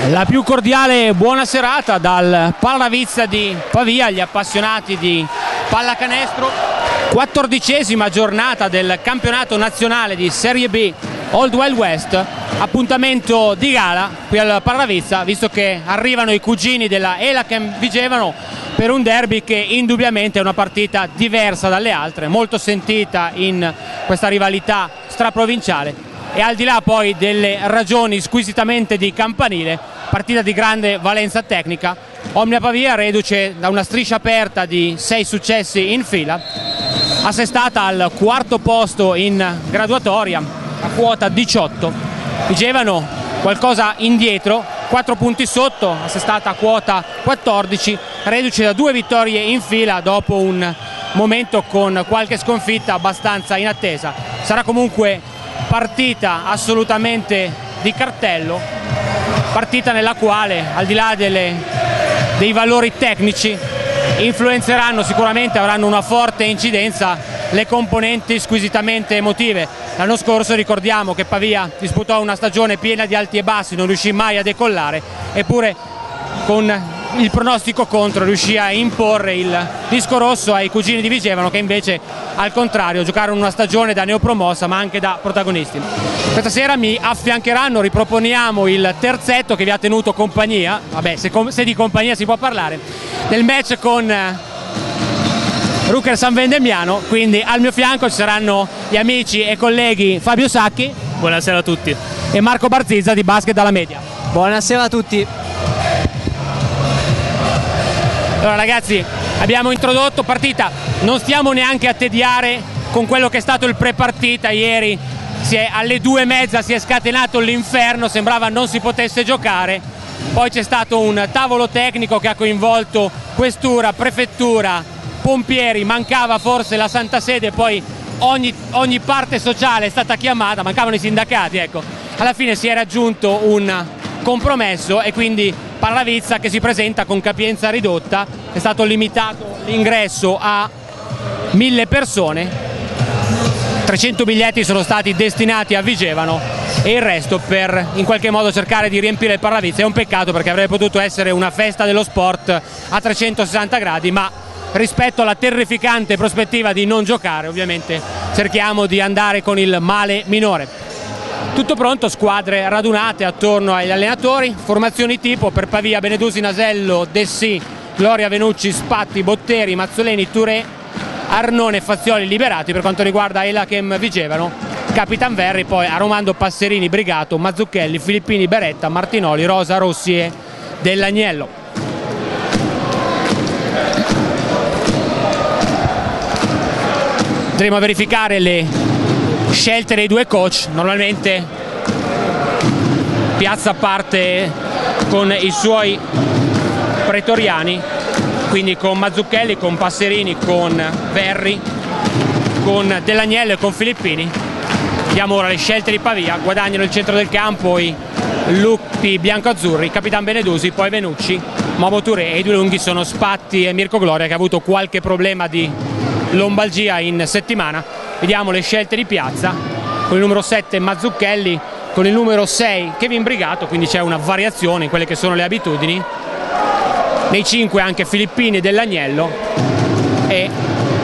La più cordiale buona serata dal Pallavizza di Pavia agli appassionati di pallacanestro. 14ª giornata del campionato nazionale di Serie B Old Wild West. Appuntamento di gala qui al Pallavizza, visto che arrivano i cugini della Elachem Vigevano per un derby che indubbiamente è una partita diversa dalle altre, molto sentita in questa rivalità straprovinciale. E al di là poi delle ragioni squisitamente di campanile, partita di grande valenza tecnica. Omnia Pavia, reduce da una striscia aperta di 6 successi in fila, assestata al 4° posto in graduatoria a quota 18. Vigevano qualcosa indietro, 4 punti sotto, assestata a quota 14, reduce da 2 vittorie in fila dopo un momento con qualche sconfitta abbastanza inattesa. Sarà comunque partita assolutamente di cartello, partita nella quale, al di là dei valori tecnici, influenzeranno sicuramente, avranno una forte incidenza le componenti squisitamente emotive. L'anno scorso ricordiamo che Pavia disputò una stagione piena di alti e bassi, non riuscì mai a decollare, eppure con il pronostico contro riuscì a imporre il disco rosso ai cugini di Vigevano, che invece al contrario giocarono una stagione da neopromossa ma anche da protagonisti. Questa sera mi affiancheranno, riproponiamo il terzetto che vi ha tenuto compagnia, vabbè, se di compagnia si può parlare, nel match con Rucker San Vendemiano. Quindi al mio fianco ci saranno gli amici e colleghi Fabio Sacchi. Buonasera a tutti. E Marco Barzizza di Basket alla Media. Buonasera a tutti. Allora ragazzi, abbiamo introdotto partita, non stiamo neanche a tediare con quello che è stato il pre-partita. Ieri alle 2:30 si è scatenato l'inferno, sembrava non si potesse giocare, poi c'è stato un tavolo tecnico che ha coinvolto questura, prefettura, pompieri, mancava forse la Santa Sede, poi ogni parte sociale è stata chiamata, mancavano i sindacati, ecco. Alla fine si è raggiunto un compromesso e quindi Pallavizza, che si presenta con capienza ridotta, è stato limitato l'ingresso a 1000 persone, 300 biglietti sono stati destinati a Vigevano e il resto per in qualche modo cercare di riempire il Pallavizza. È un peccato perché avrebbe potuto essere una festa dello sport a 360 gradi, ma rispetto alla terrificante prospettiva di non giocare ovviamente cerchiamo di andare con il male minore. Tutto pronto, squadre radunate attorno agli allenatori, formazioni tipo per Pavia: Benedusi, Nasello, Dessì, Gloria, Venucci, Spatti, Botteri, Mazzoleni, Touré, Arnone, Fazioli liberati. Per quanto riguarda Elachem Vigevano, Capitan Verri, poi Aromando, Passerini, Brigato, Mazzucchelli, Filippini, Beretta, Martinoli, Rosa, Rossi e Dell'Agnello. Andremo a verificare le scelte dei due coach. Normalmente Piazza parte con i suoi pretoriani, quindi con Mazzucchelli, con Passerini, con Verri, con Dell'Agnello e con Filippini. Vediamo ora le scelte di Pavia. Guadagnano il centro del campo i lupi bianco-azzurri, Capitan Benedusi, poi Venucci, Momo Touré, e i due lunghi sono Spatti e Mirko Gloria, che ha avuto qualche problema di lombalgia in settimana. Vediamo le scelte di Piazza, con il numero 7 Mazzucchelli, con il numero 6 Kevin Brigato, quindi c'è una variazione in quelle che sono le abitudini. Nei 5 anche Filippini e Dell'Agnello e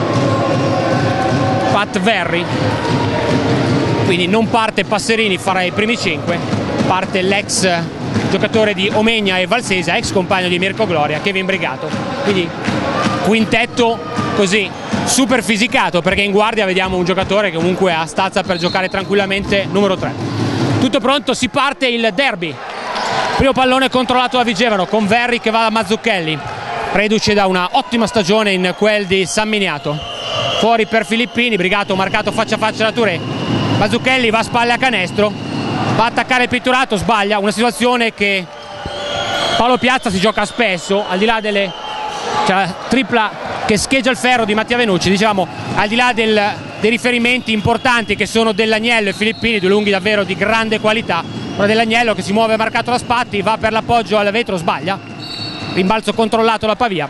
Pat Verri. Quindi non parte Passerini, farà i primi 5, parte l'ex giocatore di Omegna e Valsesa, ex compagno di Mirko Gloria, Kevin Brigato. Quindi quintetto così super fisicato, perché in guardia vediamo un giocatore che comunque ha stazza per giocare tranquillamente, numero 3. Tutto pronto, si parte il derby. Primo pallone controllato da Vigevano, con Verri che va da Mazzucchelli, reduce da una ottima stagione in quel di San Miniato. Fuori per Filippini, Brigato marcato faccia a faccia da Touré. Mazzucchelli va a spalle a canestro, va a attaccare il pitturato, sbaglia, una situazione che Paolo Piazza si gioca spesso, al di là delle la tripla che scheggia il ferro di Mattia Venucci, diciamo, al di là dei riferimenti importanti che sono Dell'Agnello e Filippini, due lunghi davvero di grande qualità. Ora Dell'Agnello che si muove marcato da Spatti, va per l'appoggio al vetro, sbaglia, rimbalzo controllato da Pavia.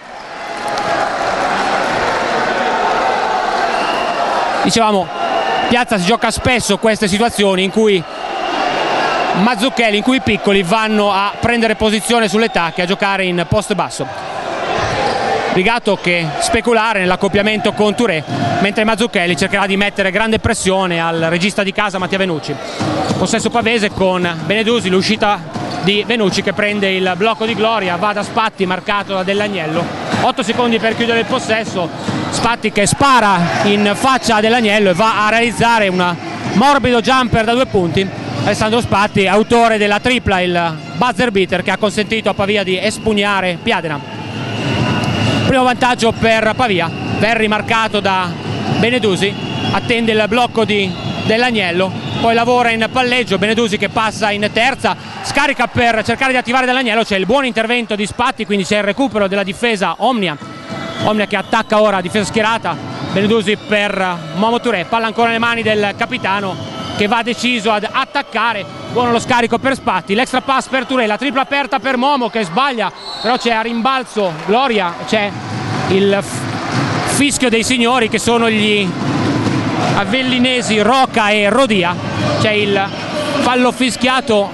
Dicevamo, Piazza si gioca spesso queste situazioni in cui Mazzucchelli, in cui i piccoli vanno a prendere posizione sulle tacche, a giocare in post basso. Rigato che speculare nell'accoppiamento con Touré, mentre Mazzucchelli cercherà di mettere grande pressione al regista di casa Mattia Venucci. Possesso pavese con Benedusi, l'uscita di Venucci che prende il blocco di Gloria, va da Spatti marcato da Dell'Agnello. 8 secondi per chiudere il possesso, Spatti che spara in faccia a Dell'Agnello e va a realizzare un morbido jumper da 2 punti. Alessandro Spatti, autore della tripla, il buzzer beater che ha consentito a Pavia di espugnare Piadena. Primo vantaggio per Pavia, Verri marcato da Benedusi, attende il blocco di Dell'Agnello, poi lavora in palleggio, Benedusi che passa in terza, scarica per cercare di attivare Dell'Agnello, c'è il buon intervento di Spatti, quindi c'è il recupero della difesa Omnia che attacca ora, difesa schierata, Benedusi per Momo Touré, palla ancora nelle mani del capitano che va deciso ad attaccare, buono lo scarico per Spatti, l'extra pass per Touré, la tripla aperta per Momo che sbaglia, però c'è a rimbalzo Gloria, c'è il fischio dei signori che sono gli avellinesi Roca e Rodia, c'è il fallo fischiato,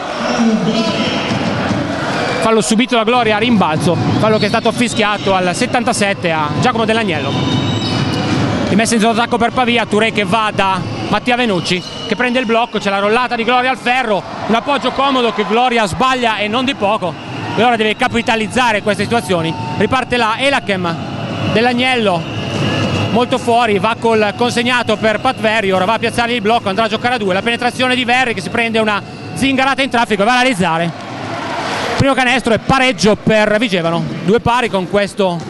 fallo subito da Gloria a rimbalzo, fallo che è stato fischiato al 77 a Giacomo Dell'Agnello. Rimessa in zona d'attacco per Pavia, Touré che va da Mattia Venucci che prende il blocco, c'è la rollata di Gloria al ferro, un appoggio comodo che Gloria sbaglia e non di poco. Gloria deve capitalizzare queste situazioni, riparte là Elachem, Dell'Agnello molto fuori, va col consegnato per Pat Verri, ora va a piazzare il blocco, andrà a giocare a 2, la penetrazione di Verri che si prende una zingarata in traffico e va a realizzare. Primo canestro e pareggio per Vigevano, 2 pari con questo.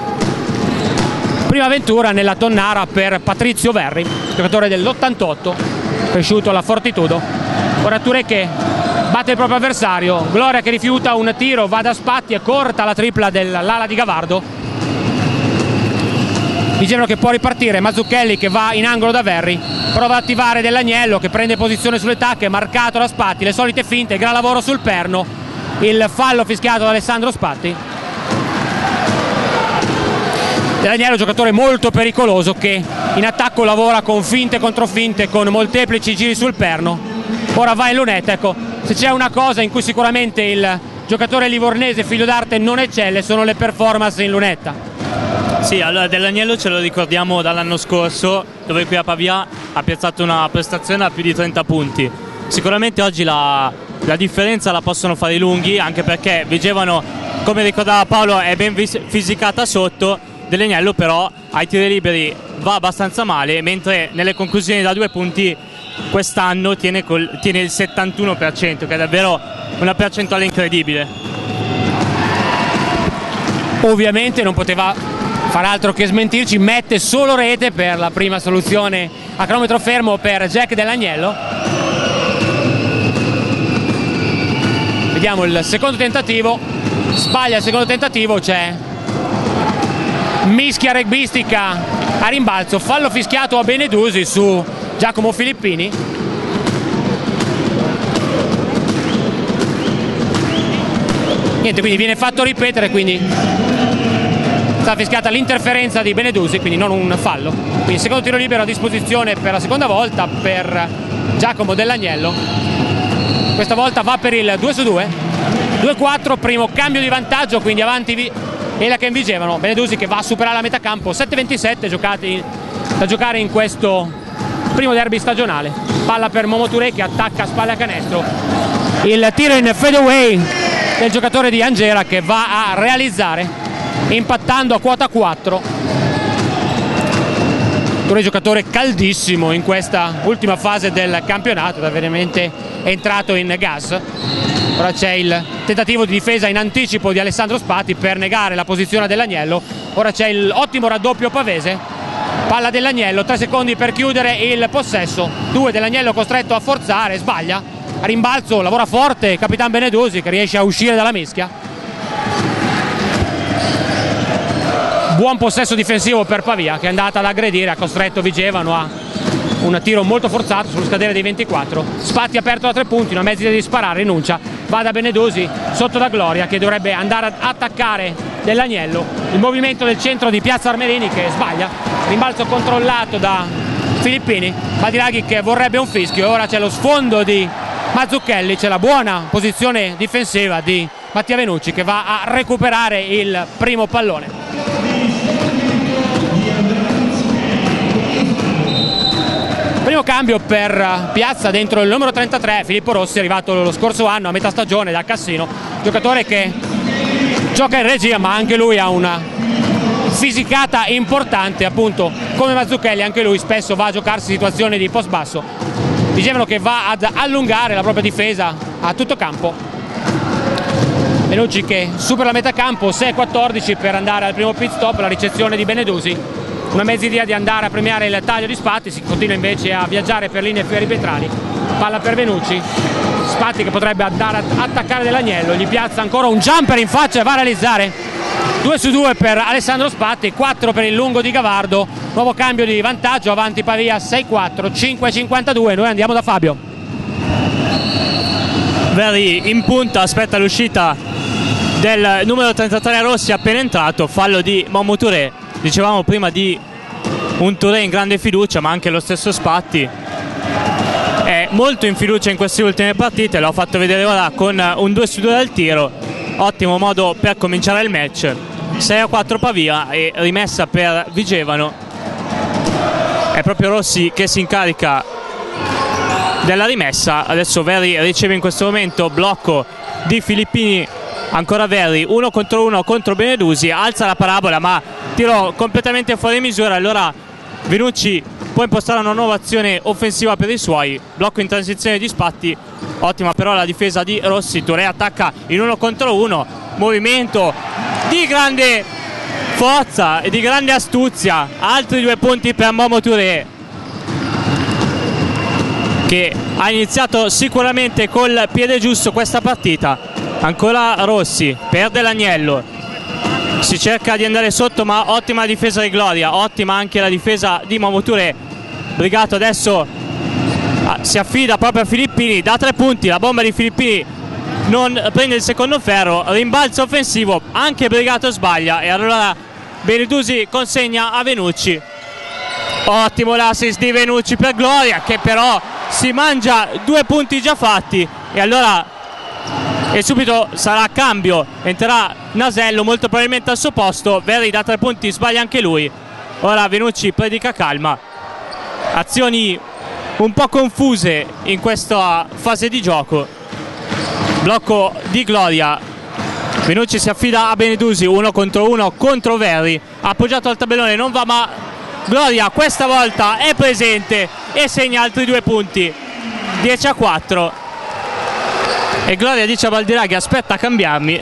Prima avventura nella tonnara per Patrizio Verri, giocatore dell'88, cresciuto alla Fortitudo. Ora Touré che batte il proprio avversario, Gloria che rifiuta un tiro, va da Spatti e corta la tripla dell'ala di Gavardo. Vigevano che può ripartire, Mazzucchelli che va in angolo da Verri, prova ad attivare Dell'Agnello che prende posizione sulle tacche, marcato da Spatti, le solite finte, gran lavoro sul perno, il fallo fischiato da Alessandro Spatti. Dell'Agnello, giocatore molto pericoloso che in attacco lavora con finte contro finte, con molteplici giri sul perno. Ora va in lunetta, ecco, se c'è una cosa in cui sicuramente il giocatore livornese figlio d'arte non eccelle sono le performance in lunetta. Sì, allora Dell'Agnello ce lo ricordiamo dall'anno scorso, dove qui a Pavia ha piazzato una prestazione a più di 30 punti. Sicuramente oggi la differenza la possono fare i lunghi, anche perché Vigevano, come ricordava Paolo, è ben fisicata sotto. Dell'Agnello però ai tiri liberi va abbastanza male, mentre nelle conclusioni da 2 punti quest'anno tiene il 71%, che è davvero una percentuale incredibile. Ovviamente non poteva far altro che smentirci, mette solo rete per la prima soluzione a cronometro fermo per Jack Dell'Agnello. Vediamo il secondo tentativo, sbaglia il secondo tentativo, c'è mischia rugbistica a rimbalzo, fallo fischiato a Benedusi su Giacomo Filippini. Niente, quindi viene fatto ripetere, quindi sta fischiata l'interferenza di Benedusi, quindi non un fallo. Quindi secondo tiro libero a disposizione per la seconda volta per Giacomo Dell'Agnello. Questa volta va per il 2 su 2, 2-4, primo cambio di vantaggio, quindi avanti Elachem Vigevano. Benedusi che va a superare la metà campo, 7-27 giocati da giocare in questo primo derby stagionale. Palla per Momo Touré che attacca a spalle a canestro, il tiro in fadeaway del giocatore di Angera che va a realizzare impattando a quota 4. Touré giocatore caldissimo in questa ultima fase del campionato, è veramente entrato in gas. Ora c'è il tentativo di difesa in anticipo di Alessandro Spatti per negare la posizione dell'Agnello. Ora c'è l'ottimo raddoppio pavese, palla dell'Agnello, 3 secondi per chiudere il possesso, 2 dell'Agnello costretto a forzare, sbaglia, a rimbalzo lavora forte Capitan Benedusi che riesce a uscire dalla mischia. Buon possesso difensivo per Pavia che è andata ad aggredire, ha costretto Vigevano a un tiro molto forzato sullo scadere dei 24. Spatti aperto da 3 punti, una mezza di sparare, rinuncia, va da Benedusi sotto da Gloria che dovrebbe andare ad attaccare Dell'Agnello. Il movimento del centro di Piazza Armerini che sbaglia, rimbalzo controllato da Filippini, Badiraghi che vorrebbe un fischio. Ora c'è lo sfondo di Mazzucchelli. C'è la buona posizione difensiva di Mattia Venucci che va a recuperare il primo pallone. Primo cambio per Piazza dentro il numero 33, Filippo Rossi, arrivato lo scorso anno a metà stagione da Cassino, giocatore che gioca in regia ma anche lui ha una fisicata importante, appunto come Mazzucchelli anche lui spesso va a giocarsi situazioni di post basso. Dicevano che va ad allungare la propria difesa a tutto campo. Venucci che supera la metà campo, 6-14 per andare al primo pit stop, la ricezione di Benedusi. Una mezza idea di andare a premiare il taglio di Spatti, si continua invece a viaggiare per linee perimetrali. Palla per Venucci, Spatti che potrebbe andare ad attaccare Dell'Agnello, gli piazza ancora un jumper in faccia e va a realizzare 2-2 per Alessandro Spatti, 4 per il lungo di Gavardo. Nuovo cambio di vantaggio, avanti Pavia 6-4, 5-52, noi andiamo da Fabio. Verri in punta, aspetta l'uscita del numero 33 Rossi appena entrato, fallo di Momo Touré. Dicevamo prima di un Touré in grande fiducia, ma anche lo stesso Spatti è molto in fiducia in queste ultime partite, l'ho fatto vedere ora con un 2-2 dal tiro, ottimo modo per cominciare il match. 6-4 Pavia e rimessa per Vigevano. È proprio Rossi che si incarica della rimessa. Adesso Verri riceve in questo momento blocco di Filippini, ancora Verri, 1 contro 1 contro Benedusi, alza la parabola ma tiro completamente fuori misura. Allora Venucci può impostare una nuova azione offensiva per i suoi, blocco in transizione di Spatti, ottima però la difesa di Rossi. Touré attacca in 1 contro 1, movimento di grande forza e di grande astuzia, altri 2 punti per Momo Touré che ha iniziato sicuramente col piede giusto questa partita. Ancora Rossi, perde l'Agnello, si cerca di andare sotto ma ottima difesa di Gloria, ottima anche la difesa di Momo Touré. Brigato adesso si affida proprio a Filippini, da 3 punti, la bomba di Filippini non prende il secondo ferro, rimbalzo offensivo, anche Brigato sbaglia e allora Benedusi consegna a Venucci. Ottimo l'assist di Venucci per Gloria che però si mangia 2 punti già fatti e allora e subito sarà a cambio, entrerà Nasello molto probabilmente al suo posto. Verri da 3 punti sbaglia anche lui, ora Venucci predica calma. Azioni un po' confuse in questa fase di gioco, blocco di Gloria, Venucci si affida a Benedusi, 1 contro 1 contro Verri, appoggiato al tabellone, non va ma Gloria questa volta è presente e segna altri 2 punti, 10-4. E Gloria dice a Baldiraghi aspetta a cambiarmi.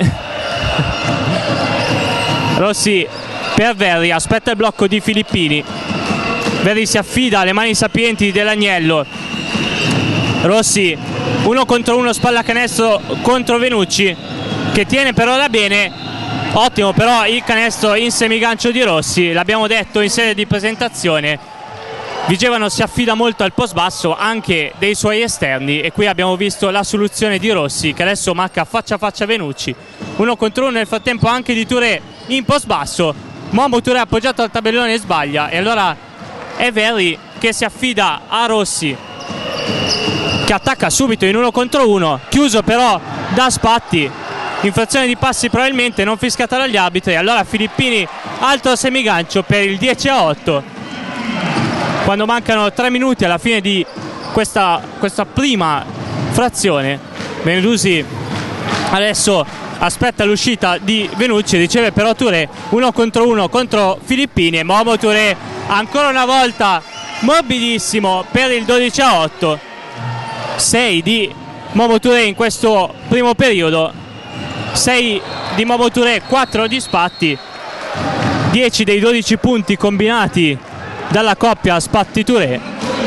Rossi per Verri, aspetta il blocco di Filippini, Verri si affida alle mani sapienti dell'Agnello. Rossi 1 contro 1 spalla canestro contro Venucci che tiene per ora bene, ottimo però il canestro in semigancio di Rossi, l'abbiamo detto in sede di presentazione. Vigevano si affida molto al post basso anche dei suoi esterni e qui abbiamo visto la soluzione di Rossi che adesso marca faccia a faccia Venucci, 1 contro 1 nel frattempo anche di Touré in post basso. Momo Touré appoggiato al tabellone e sbaglia e allora è Verri che si affida a Rossi che attacca subito in 1 contro 1, chiuso però da Spatti, infrazione di passi probabilmente non fiscata dagli arbitri. Allora Filippini altro semigancio per il 10-8 quando mancano 3 minuti alla fine di questa prima frazione. Benedusi adesso aspetta l'uscita di Venucci, riceve però Touré, 1 contro 1 contro Filippini e Momo Touré ancora una volta morbidissimo per il 12-8. 6 di Momo Touré in questo primo periodo, 6 di Momo Touré, 4 di Spatti, 10 dei 12 punti combinati dalla coppia Spatti-Touré.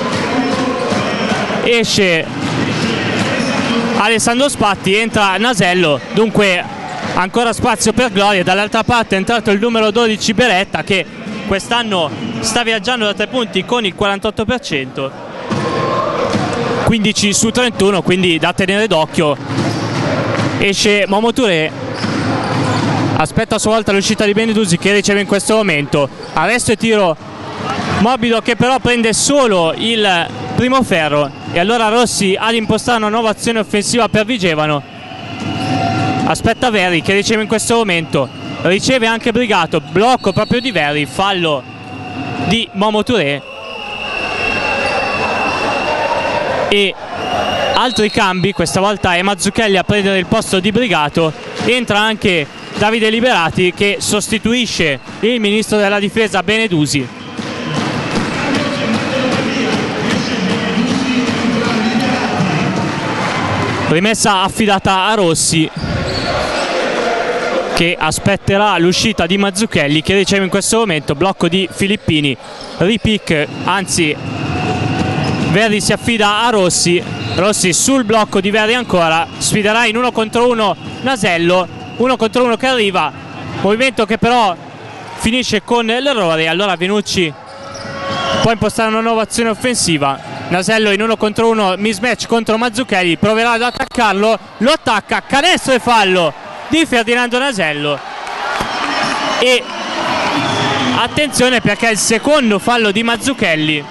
Esce Alessandro Spatti, entra Nasello, dunque ancora spazio per Gloria. Dall'altra parte è entrato il numero 12 Beretta che quest'anno sta viaggiando da 3 punti con il 48%, 15 su 31, quindi da tenere d'occhio. Esce Momo Touré, aspetta a sua volta l'uscita di Benedusi che riceve in questo momento arresto e tiro Morbido che però prende solo il primo ferro, e allora Rossi ad impostare una nuova azione offensiva per Vigevano. Aspetta Verri che riceve in questo momento, riceve anche Brigato, blocco proprio di Verri, fallo di Momo Touré. E altri cambi, questa volta è Mazzucchelli a prendere il posto di Brigato, entra anche Davide Liberati che sostituisce il ministro della difesa Benedusi. Rimessa affidata a Rossi che aspetterà l'uscita di Mazzucchelli che riceve in questo momento, blocco di Filippini, ripick, anzi Verri si affida a Rossi, Rossi sul blocco di Verri ancora, sfiderà in 1 contro 1 Nasello, 1 contro 1 che arriva, movimento che però finisce con l'errore, allora Venucci può impostare una nuova azione offensiva. Nasello in 1 contro 1, mismatch contro Mazzucchelli, proverà ad attaccarlo, lo attacca, canestro e fallo di Ferdinando Nasello. E attenzione perché è il secondo fallo di Mazzucchelli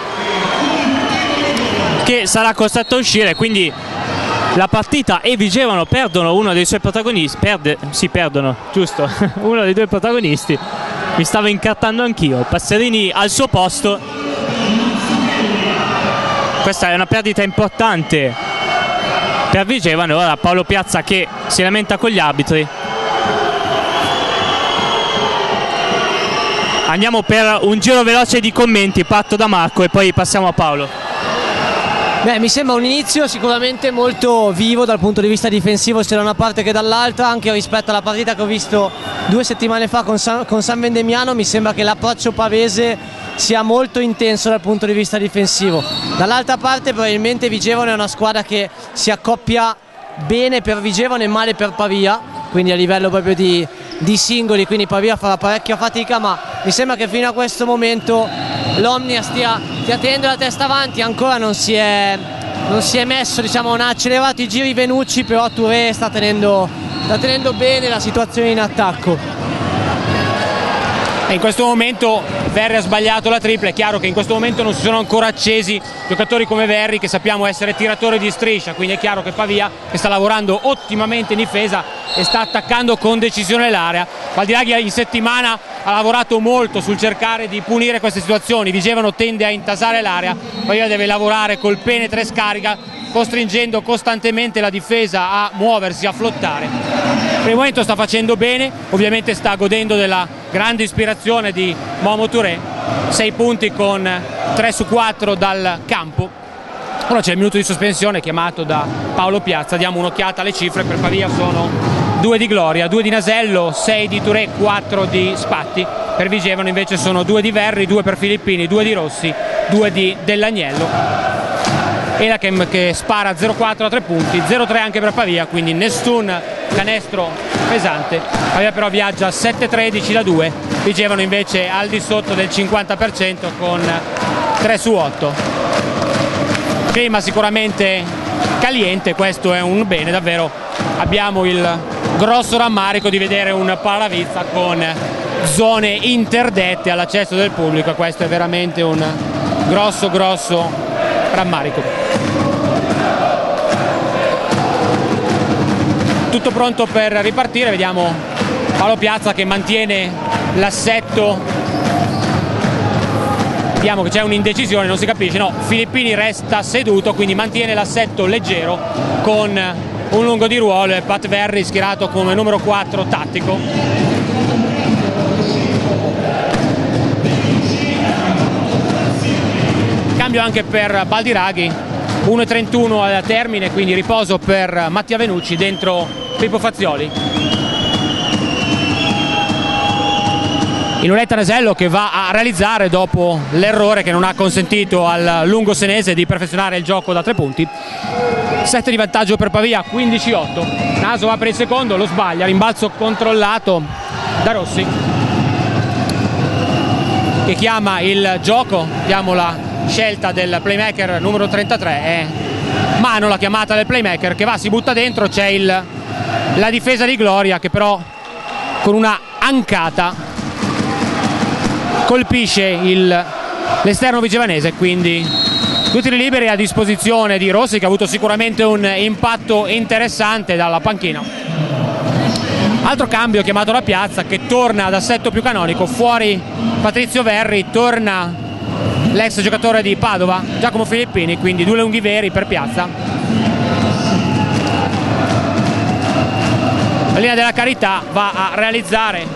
che sarà costretto a uscire, quindi la partita e Vigevano perdono uno dei suoi protagonisti, perdono, giusto, uno dei due protagonisti, mi stavo incartando anch'io, Passerini al suo posto. Questa è una perdita importante per Vigevano. Ora Paolo Piazza che si lamenta con gli arbitri. Andiamo per un giro veloce di commenti, parto da Marco e poi passiamo a Paolo. Beh, mi sembra un inizio sicuramente molto vivo dal punto di vista difensivo sia da una parte che dall'altra, anche rispetto alla partita che ho visto 2 settimane fa con San Vendemiano. Mi sembra che l'approccio pavese sia molto intenso dal punto di vista difensivo. Dall'altra parte probabilmente Vigevano è una squadra che si accoppia bene per Vigevano e male per Pavia, quindi a livello proprio di singoli, quindi Pavia farà parecchia fatica, ma mi sembra che fino a questo momento l'Omnia stia tenendo la testa avanti, ancora non si è messo, diciamo, non ha accelerato i giri Venucci, però Touré sta tenendo bene la situazione in attacco. E in questo momento Verri ha sbagliato la tripla, è chiaro che in questo momento non si sono ancora accesi giocatori come Verri, che sappiamo essere tiratore di striscia, quindi è chiaro che Pavia, che sta lavorando ottimamente in difesa e sta attaccando con decisione l'area. Baldiraghi in settimana ha lavorato molto sul cercare di punire queste situazioni, Vigevano tende a intasare l'area, Pavia deve lavorare col penetra e scarica, costringendo costantemente la difesa a muoversi, a flottare. Per il momento sta facendo bene, ovviamente sta godendo della grande ispirazione di Momo Touré, 6 punti con 3 su 4 dal campo. Ora c'è il minuto di sospensione chiamato da Paolo Piazza, diamo un'occhiata alle cifre. Per Pavia sono 2 di Gloria, 2 di Nasello, 6 di Touré, 4 di Spatti. Per Vigevano invece sono 2 di Verri, 2 per Filippini, 2 di Rossi, 2 di Dell'Agnello. Elakem che spara 0-4 a 3 punti, 0-3 anche per Pavia, quindi nessun canestro pesante. Pavia però viaggia 7-13 da 2, Vigevano invece al di sotto del 50% con 3 su 8. Clima sicuramente caliente, questo è un bene, davvero abbiamo il grosso rammarico di vedere un Paravizza con zone interdette all'accesso del pubblico, questo è veramente un grosso rammarico. Tutto pronto per ripartire, vediamo Paolo Piazza che mantiene l'assetto, vediamo che c'è un'indecisione, non si capisce, no, Filippini resta seduto, quindi mantiene l'assetto leggero con un lungo di ruolo e Pat Verri schierato come numero 4 tattico. Cambio anche per Baldiraghi, 1:31 al termine, quindi riposo per Mattia Venucci dentro Pippo Fazioli. In un'etta Nasello che va a realizzare dopo l'errore che non ha consentito al lungo senese di perfezionare il gioco da 3 punti. 7 di vantaggio per Pavia, 15-8. Naso va per il secondo, lo sbaglia, rimbalzo controllato da Rossi che chiama il gioco, chiamo la scelta del playmaker numero 33, è mano la chiamata del playmaker che va, si butta dentro, c'è la difesa di Gloria che però con una ancata colpisce il l'esterno vigevanese, quindi due tiri liberi a disposizione di Rossi, che ha avuto sicuramente un impatto interessante dalla panchina. Altro cambio chiamato da Piazza, che torna ad assetto più canonico, fuori Patrizio Verri, torna l'ex giocatore di Padova Giacomo Filippini, quindi due lunghi veri per Piazza. La linea della Carità va a realizzare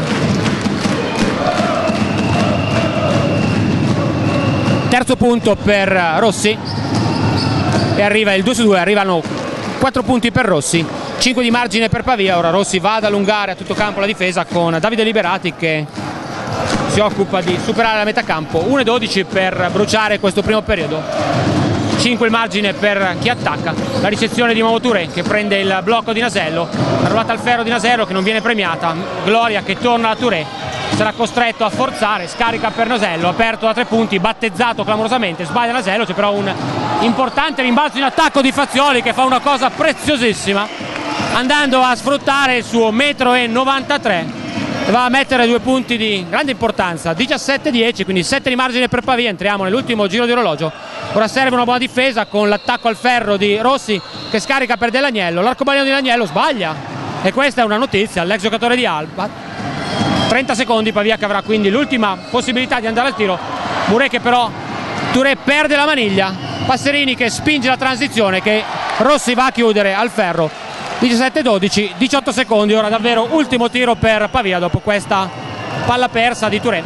terzo punto per Rossi e arriva il 2-2, arrivano 4 punti per Rossi, 5 di margine per Pavia. Ora Rossi va ad allungare a tutto campo la difesa con Davide Liberati che si occupa di superare la metà campo. 1-12 per bruciare questo primo periodo, 5 il margine per chi attacca. La ricezione di Momo Touré che prende il blocco di Nasello, la rullata al ferro di Nasello che non viene premiata, Gloria che torna a Touré, sarà costretto a forzare, scarica per Nasello, aperto da 3 punti, battezzato clamorosamente, sbaglia Nasello, c'è però un importante rimbalzo in attacco di Fazioli che fa una cosa preziosissima andando a sfruttare il suo 1,93 m e va a mettere 2 punti di grande importanza. 17-10, quindi 7 di margine per Pavia. Entriamo nell'ultimo giro di orologio. Ora serve una buona difesa con l'attacco al ferro di Rossi che scarica per Dell'Agnello, l'arcobaleno di Dell'Agnello sbaglia e questa è una notizia all'ex giocatore di Alba. 30 secondi, Pavia che avrà quindi l'ultima possibilità di andare al tiro. Muré che però Touré perde la maniglia, Passerini che spinge la transizione che Rossi va a chiudere al ferro. 17-12, 18 secondi, ora davvero ultimo tiro per Pavia dopo questa palla persa di Touré.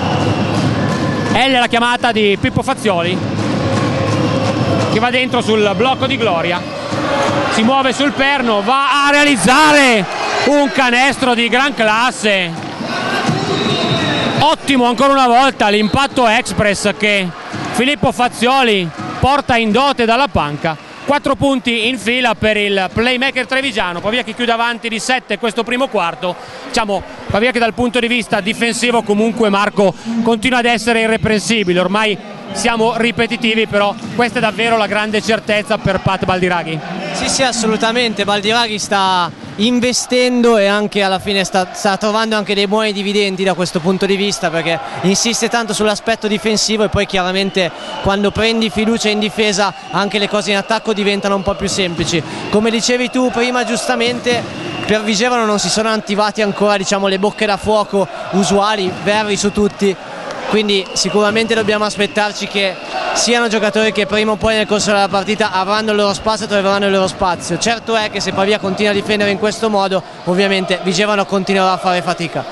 L la chiamata di Pippo Fazioli che va dentro sul blocco di Gloria, si muove sul perno, va a realizzare un canestro di gran classe. Ottimo ancora una volta l'impatto express che Filippo Fazioli porta in dote dalla panca. 4 punti in fila per il playmaker trevigiano. Pavia che chiude avanti di 7 questo primo quarto. Diciamo Pavia che dal punto di vista difensivo comunque, Marco, continua ad essere irreprensibile. Ormai siamo ripetitivi, però questa è davvero la grande certezza per Pat Baldiraghi. Sì, assolutamente. Baldiraghi sta investendo e anche alla fine sta trovando anche dei buoni dividendi da questo punto di vista, perché insiste tanto sull'aspetto difensivo e poi chiaramente quando prendi fiducia in difesa anche le cose in attacco diventano un po' più semplici. Come dicevi tu prima giustamente, per Vigevano non si sono attivati ancora, diciamo, le bocche da fuoco usuali, Verri su tutti, quindi sicuramente dobbiamo aspettarci che siano giocatori che prima o poi nel corso della partita avranno il loro spazio e troveranno il loro spazio. Certo è che se Pavia continua a difendere in questo modo, ovviamente Vigevano continuerà a fare fatica.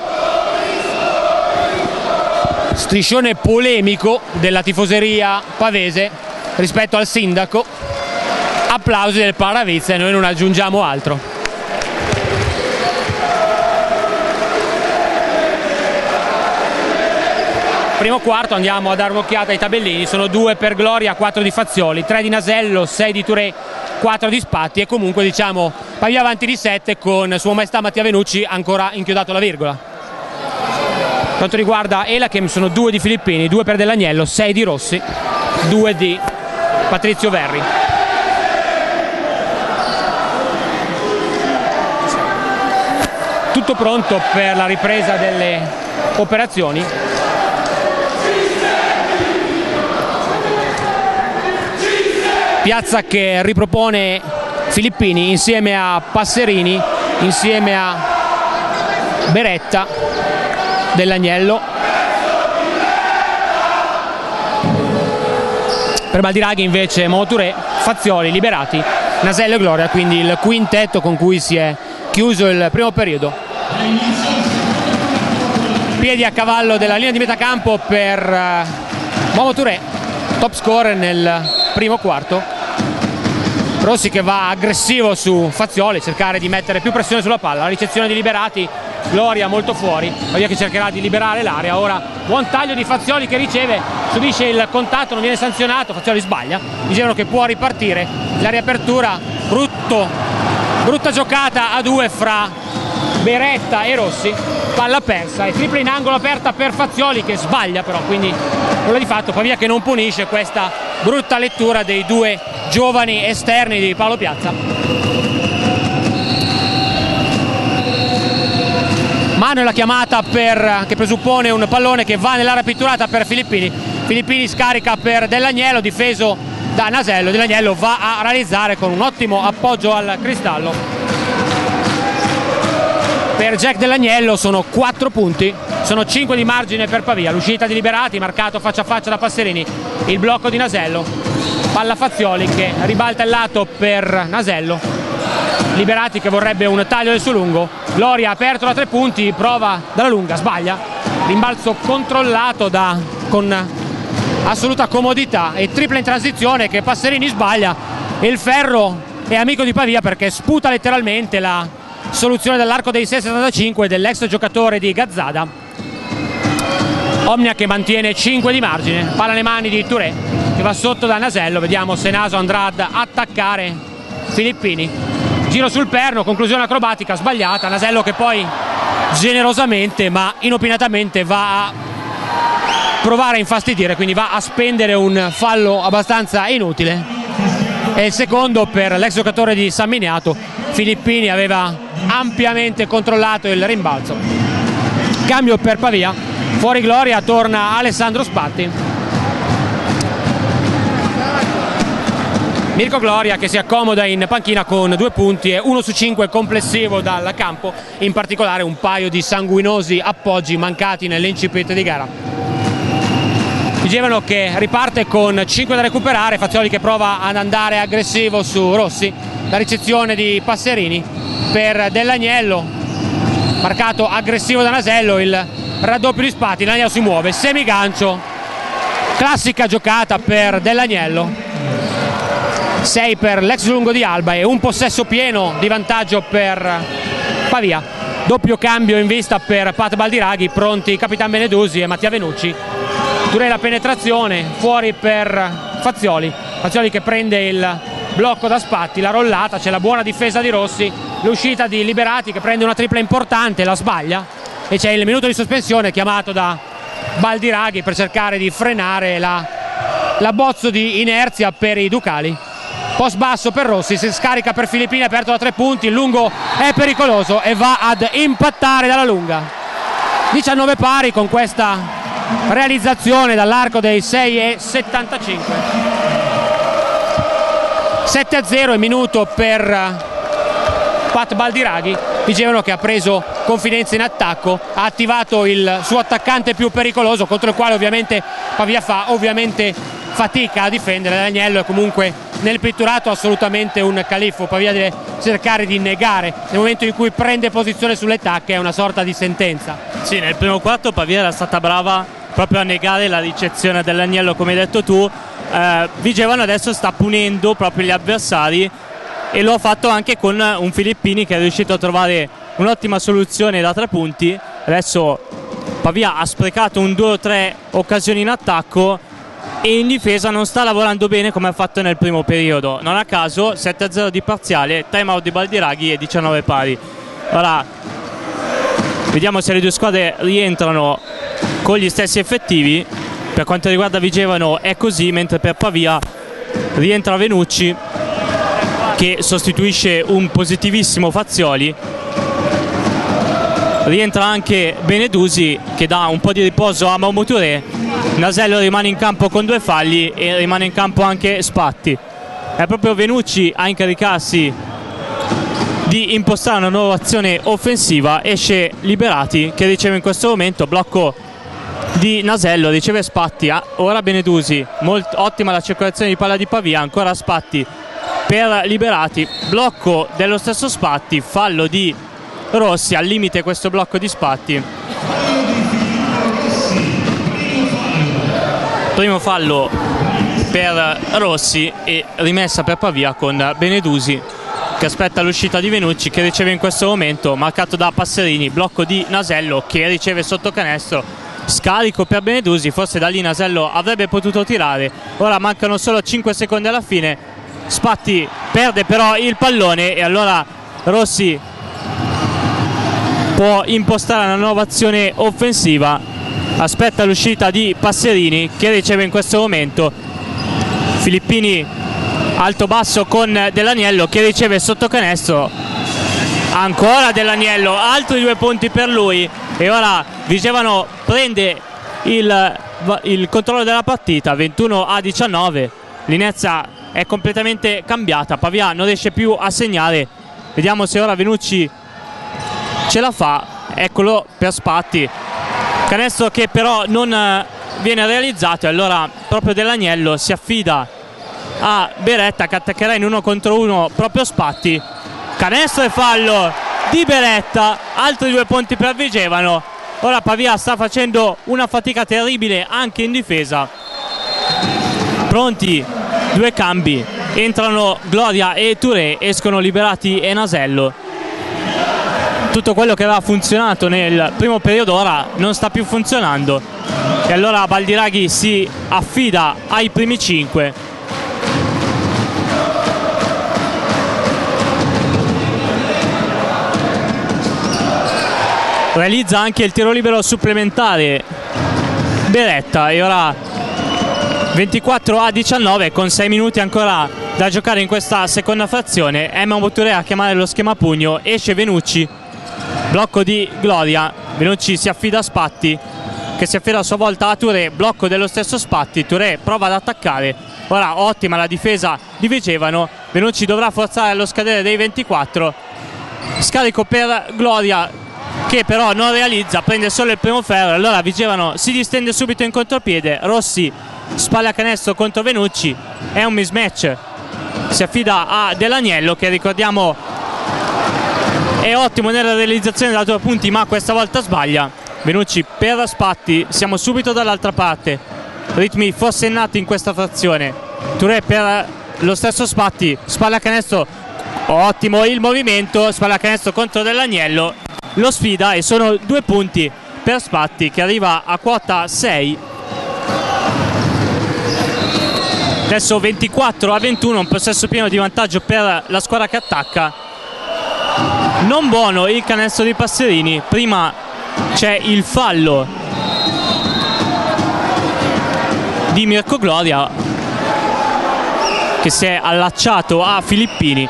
Striscione polemico della tifoseria pavese rispetto al sindaco, applausi del Paravizza e noi non aggiungiamo altro. Primo quarto, andiamo a dare un'occhiata ai tabellini, sono 2 per Gloria, 4 di Fazioli, 3 di Nasello, 6 di Touré, 4 di Spatti e comunque diciamo Pavia avanti di 7 con Sua Maestà Mattia Venucci ancora inchiodato la virgola. Per quanto riguarda Elachem sono 2 di Filippini, 2 per Dell'Agnello, 6 di Rossi, 2 di Patrizio Verri. Tutto pronto per la ripresa delle operazioni. Piazza che ripropone Filippini insieme a Passerini, insieme a Beretta, Dell'Agnello. Per Baldiraghi invece Momo Touré, Fazioli, Liberati, Nasello e Gloria, quindi il quintetto con cui si è chiuso il primo periodo. Piedi a cavallo della linea di metacampo per Momo Touré, top scorer nel primo quarto. Rossi che va aggressivo su Fazioli, cercare di mettere più pressione sulla palla. La ricezione di Liberati, Gloria molto fuori, Pavia che cercherà di liberare l'area. Ora buon taglio di Fazioli che riceve, subisce il contatto, non viene sanzionato, Fazioli sbaglia, dicevano che può ripartire. La riapertura, brutta giocata a 2 fra Beretta e Rossi, palla persa e tripla in angolo aperta per Fazioli che sbaglia però, quindi nulla di fatto. Pavia che non punisce questa brutta lettura dei 2 giovani esterni di Paolo Piazza. Mano è la chiamata che presuppone un pallone che va nell'area pitturata per Filippini, Filippini scarica per Dell'Agnello, difeso da Nasello. Dell'Agnello va a realizzare con un ottimo appoggio al cristallo. Per Jack Dell'Agnello sono 4 punti, sono 5 di margine per Pavia. L'uscita di Liberati, marcato faccia a faccia da Passerini, il blocco di Nasello, palla Fazioli che ribalta il lato per Nasello. Liberati che vorrebbe un taglio del suo lungo. Gloria aperto da 3 punti, prova dalla lunga, sbaglia. Rimbalzo controllato con assoluta comodità e tripla in transizione che Passerini sbaglia. E il ferro è amico di Pavia perché sputa letteralmente la soluzione dall'arco dei 6,75 dell'ex giocatore di Gazzada. Omnia che mantiene 5 di margine, palla alle mani di Touré che va sotto da Nasello. Vediamo se Naso andrà ad attaccare Filippini. Giro sul perno, conclusione acrobatica sbagliata. Nasello che poi generosamente ma inopinatamente va a provare a infastidire, quindi va a spendere un fallo abbastanza inutile. E il secondo per l'ex giocatore di San Miniato. Filippini aveva ampiamente controllato il rimbalzo. Cambio per Pavia, fuori Gloria, torna Alessandro Spatti. Mirko Gloria che si accomoda in panchina con 2 punti e 1 su 5 complessivo dal campo, in particolare un paio di sanguinosi appoggi mancati nell'incipit di gara. Vigevano che riparte con 5 da recuperare, Fazioli che prova ad andare aggressivo su Rossi, la ricezione di Passerini per Dell'Agnello, marcato aggressivo da Nasello, il raddoppio di Spatti. Dell'Agnello si muove, semigancio, classica giocata per Dell'Agnello. 6 per l'ex lungo di Alba e un possesso pieno di vantaggio per Pavia. Doppio cambio in vista per Pat Baldiraghi, pronti Capitan Benedusi e Mattia Venucci. Touré la penetrazione, fuori per Fazioli. Fazioli che prende il blocco da Spatti, la rollata, c'è la buona difesa di Rossi, l'uscita di Liberati che prende una tripla importante, la sbaglia e c'è il minuto di sospensione chiamato da Baldiraghi per cercare di frenare l'abbozzo di inerzia per i Ducali. Post basso per Rossi, si scarica per Filippini aperto da 3 punti, il lungo è pericoloso e va ad impattare dalla lunga. 19 pari con questa realizzazione dall'arco dei 6,75. 7-0 e minuto per Pat Baldiraghi. Dicevano che ha preso confidenza in attacco, ha attivato il suo attaccante più pericoloso contro il quale ovviamente Pavia fa fatica a difendere. Dell'Agnello è comunque nel pitturato assolutamente un califfo. Pavia deve cercare di negare nel momento in cui prende posizione sulle tacche, è una sorta di sentenza. Sì, nel primo quarto Pavia era stata brava proprio a negare la ricezione dell'Agnello, come hai detto tu. Vigevano adesso sta punendo proprio gli avversari e lo ha fatto anche con un Filippini che è riuscito a trovare un'ottima soluzione da 3 punti. Adesso Pavia ha sprecato un 2 o 3 occasioni in attacco e in difesa non sta lavorando bene come ha fatto nel primo periodo. Non a caso 7-0 di parziale, time out di Baldiraghi e 19 pari. Ora vediamo se le due squadre rientrano con gli stessi effettivi. Per quanto riguarda Vigevano è così, mentre per Pavia rientra Venucci che sostituisce un positivissimo Fazioli. Rientra anche Benedusi che dà un po' di riposo a Maumo Touré. Nasello rimane in campo con 2 falli e rimane in campo anche Spatti. È proprio Venucci a incaricarsi di impostare una nuova azione offensiva. Esce Liberati che riceve in questo momento blocco di Nasello, riceve Spatti, ora Benedusi, ottima la circolazione di palla di Pavia, ancora Spatti per Liberati, blocco dello stesso Spatti, fallo di Rossi, al limite questo blocco di Spatti. Primo fallo per Rossi e rimessa per Pavia con Benedusi che aspetta l'uscita di Venucci che riceve in questo momento, marcato da Passerini, blocco di Nasello che riceve sotto canestro, scarico per Benedusi, forse da lì Nasello avrebbe potuto tirare. Ora mancano solo 5 secondi alla fine, Spatti perde però il pallone e allora Rossi può impostare una nuova azione offensiva. Aspetta l'uscita di Passerini che riceve in questo momento. Filippini alto basso con Dell'Agnello che riceve sotto canestro, ancora Dell'Agnello, altri 2 punti per lui e ora Vigevano prende il controllo della partita. 21-19, l'inerzia è completamente cambiata, Pavia non riesce più a segnare. Vediamo se ora Venucci ce la fa. Eccolo per Spatti, canestro che però non viene realizzato, e allora proprio Dell'Agnello si affida a Beretta che attaccherà in 1 contro 1 proprio Spatti. Canestro e fallo di Beretta, altri 2 punti per Vigevano. Ora Pavia sta facendo una fatica terribile anche in difesa. Pronti 2 cambi, entrano Gloria e Touré, escono Liberati e Nasello. Tutto quello che aveva funzionato nel primo periodo ora non sta più funzionando, e allora Baldiraghi si affida ai primi 5. Realizza anche il tiro libero supplementare Beretta, e ora 24-19 con 6 minuti ancora da giocare in questa seconda frazione. Emma Touré a chiamare lo schema pugno, esce Venucci, blocco di Gloria, Venucci si affida a Spatti che si affida a sua volta a Touré, blocco dello stesso Spatti, Touré prova ad attaccare, ora ottima la difesa di Vigevano, Venucci dovrà forzare allo scadere dei 24, scarico per Gloria che però non realizza, prende solo il primo ferro, allora Vigevano si distende subito in contropiede, Rossi spalla a canestro contro Venucci, è un mismatch, si affida a Dell'Agnello che ricordiamo è ottimo nella realizzazione da 2 punti ma questa volta sbaglia. Venucci per Spatti, siamo subito dall'altra parte, ritmi forsennati in questa frazione. Touré per lo stesso Spatti, spalla a canestro, ottimo il movimento, spalla a canestro contro Dell'Agnello, lo sfida e sono 2 punti per Spatti che arriva a quota 6. Adesso 24-21, un possesso pieno di vantaggio per la squadra che attacca. Non buono il canestro di Passerini, prima c'è il fallo di Mirko Gloria che si è allacciato a Filippini,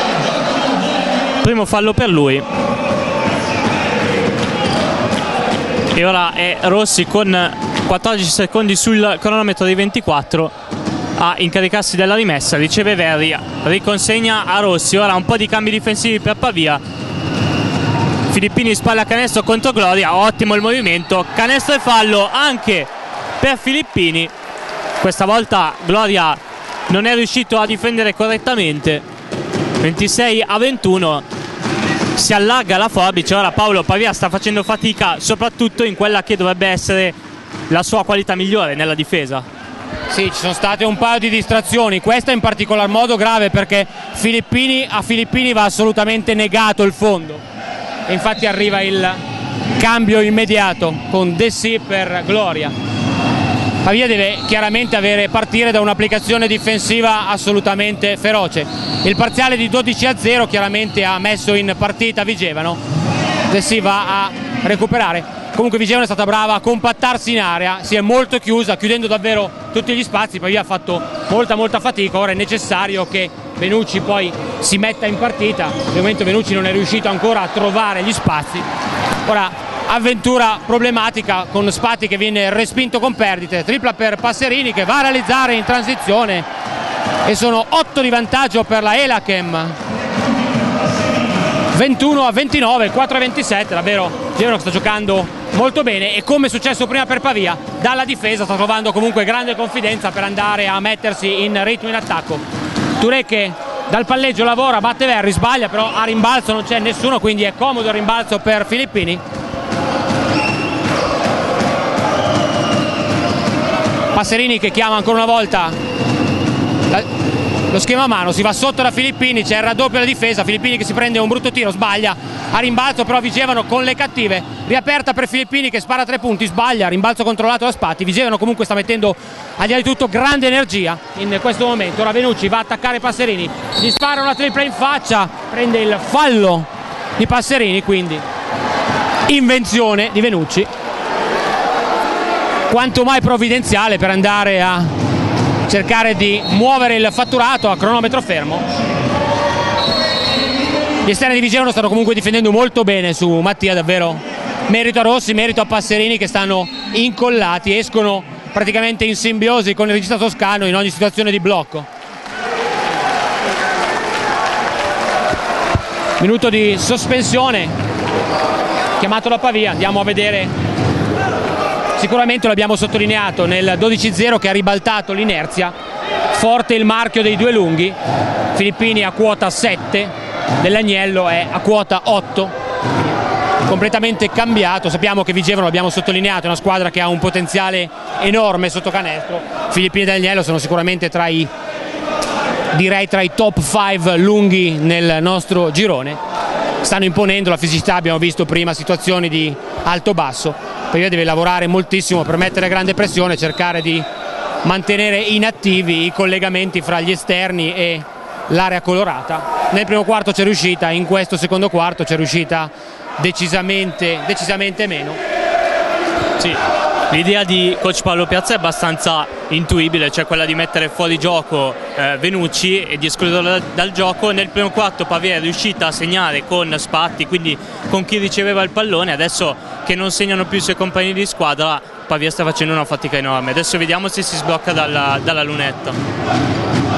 primo fallo per lui, e ora è Rossi con 14 secondi sul cronometro dei 24 a incaricarsi della rimessa, riceve Verri, riconsegna a Rossi, ora un po' di cambi difensivi per Pavia, Filippini spalla a canestro contro Gloria, ottimo il movimento, canestro e fallo anche per Filippini, questa volta Gloria non è riuscito a difendere correttamente. 26-21, si allarga la forbice, ora Paolo Pavia sta facendo fatica soprattutto in quella che dovrebbe essere la sua qualità migliore nella difesa. Sì, ci sono state un paio di distrazioni, questa in particolar modo grave perché a Filippini va assolutamente negato il fondo, e infatti arriva il cambio immediato con Dessì per Gloria. Pavia deve chiaramente partire da un'applicazione difensiva assolutamente feroce. Il parziale di 12-0 chiaramente ha messo in partita Vigevano, Dessì va a recuperare. Comunque Vigevano è stata brava a compattarsi in area, si è molto chiusa, chiudendo davvero tutti gli spazi. Pavia ha fatto molta fatica, ora è necessario che Venucci poi si metta in partita. Al momento Venucci non è riuscito ancora a trovare gli spazi. Ora avventura problematica con Spatti che viene respinto con perdite, tripla per Passerini che va a realizzare in transizione, e sono 8 di vantaggio per la Elachem. 21-29, 4-27, davvero Vigevano sta giocando molto bene, e come è successo prima per Pavia, dalla difesa sta trovando comunque grande confidenza per andare a mettersi in ritmo in attacco. Touré che dal palleggio lavora, batte Verri, sbaglia, però a rimbalzo non c'è nessuno, quindi è comodo il rimbalzo per Filippini. Passerini che chiama ancora una volta lo schema a mano, si va sotto da Filippini, c'è il raddoppio alla difesa, Filippini che si prende un brutto tiro, sbaglia, a rimbalzo però Vigevano con le cattive, riaperta per Filippini che spara 3 punti, sbaglia, rimbalzo controllato da Spatti. Vigevano comunque sta mettendo al di là di tutto grande energia in questo momento. Ora Venucci va a attaccare Passerini, gli spara una tripla in faccia, prende il fallo di Passerini, quindi invenzione di Venucci, quanto mai provvidenziale per andare a cercare di muovere il fatturato a cronometro fermo. Gli esterni di Vigevano stanno comunque difendendo molto bene su Mattia, davvero merito a Rossi, merito a Passerini, che stanno incollati, escono praticamente in simbiosi con il regista toscano in ogni situazione di blocco. Minuto di sospensione chiamato da Pavia, andiamo a vedere. Sicuramente l'abbiamo sottolineato nel 12-0 che ha ribaltato l'inerzia, forte il marchio dei due lunghi, Filippini a quota 7, Dell'Agnello è a quota 8, completamente cambiato. Sappiamo che Vigevano, l'abbiamo sottolineato, è una squadra che ha un potenziale enorme sotto canestro. Filippini e Dell'Agnello sono sicuramente tra i top 5 lunghi nel nostro girone, stanno imponendo la fisicità, abbiamo visto prima situazioni di alto-basso. Pavia deve lavorare moltissimo per mettere grande pressione, cercare di mantenere inattivi i collegamenti fra gli esterni e l'area colorata. Nel primo quarto c'è riuscita, in questo secondo quarto c'è riuscita decisamente meno. Sì, l'idea di coach Paolo Piazza è abbastanza intuibile, cioè quella di mettere fuori gioco Venucci e di escluderlo dal gioco. Nel primo quarto Pavia è riuscita a segnare con Spatti, quindi con chi riceveva il pallone. Adesso che non segnano più i suoi compagni di squadra, Pavia sta facendo una fatica enorme. Adesso vediamo se si sblocca dalla lunetta.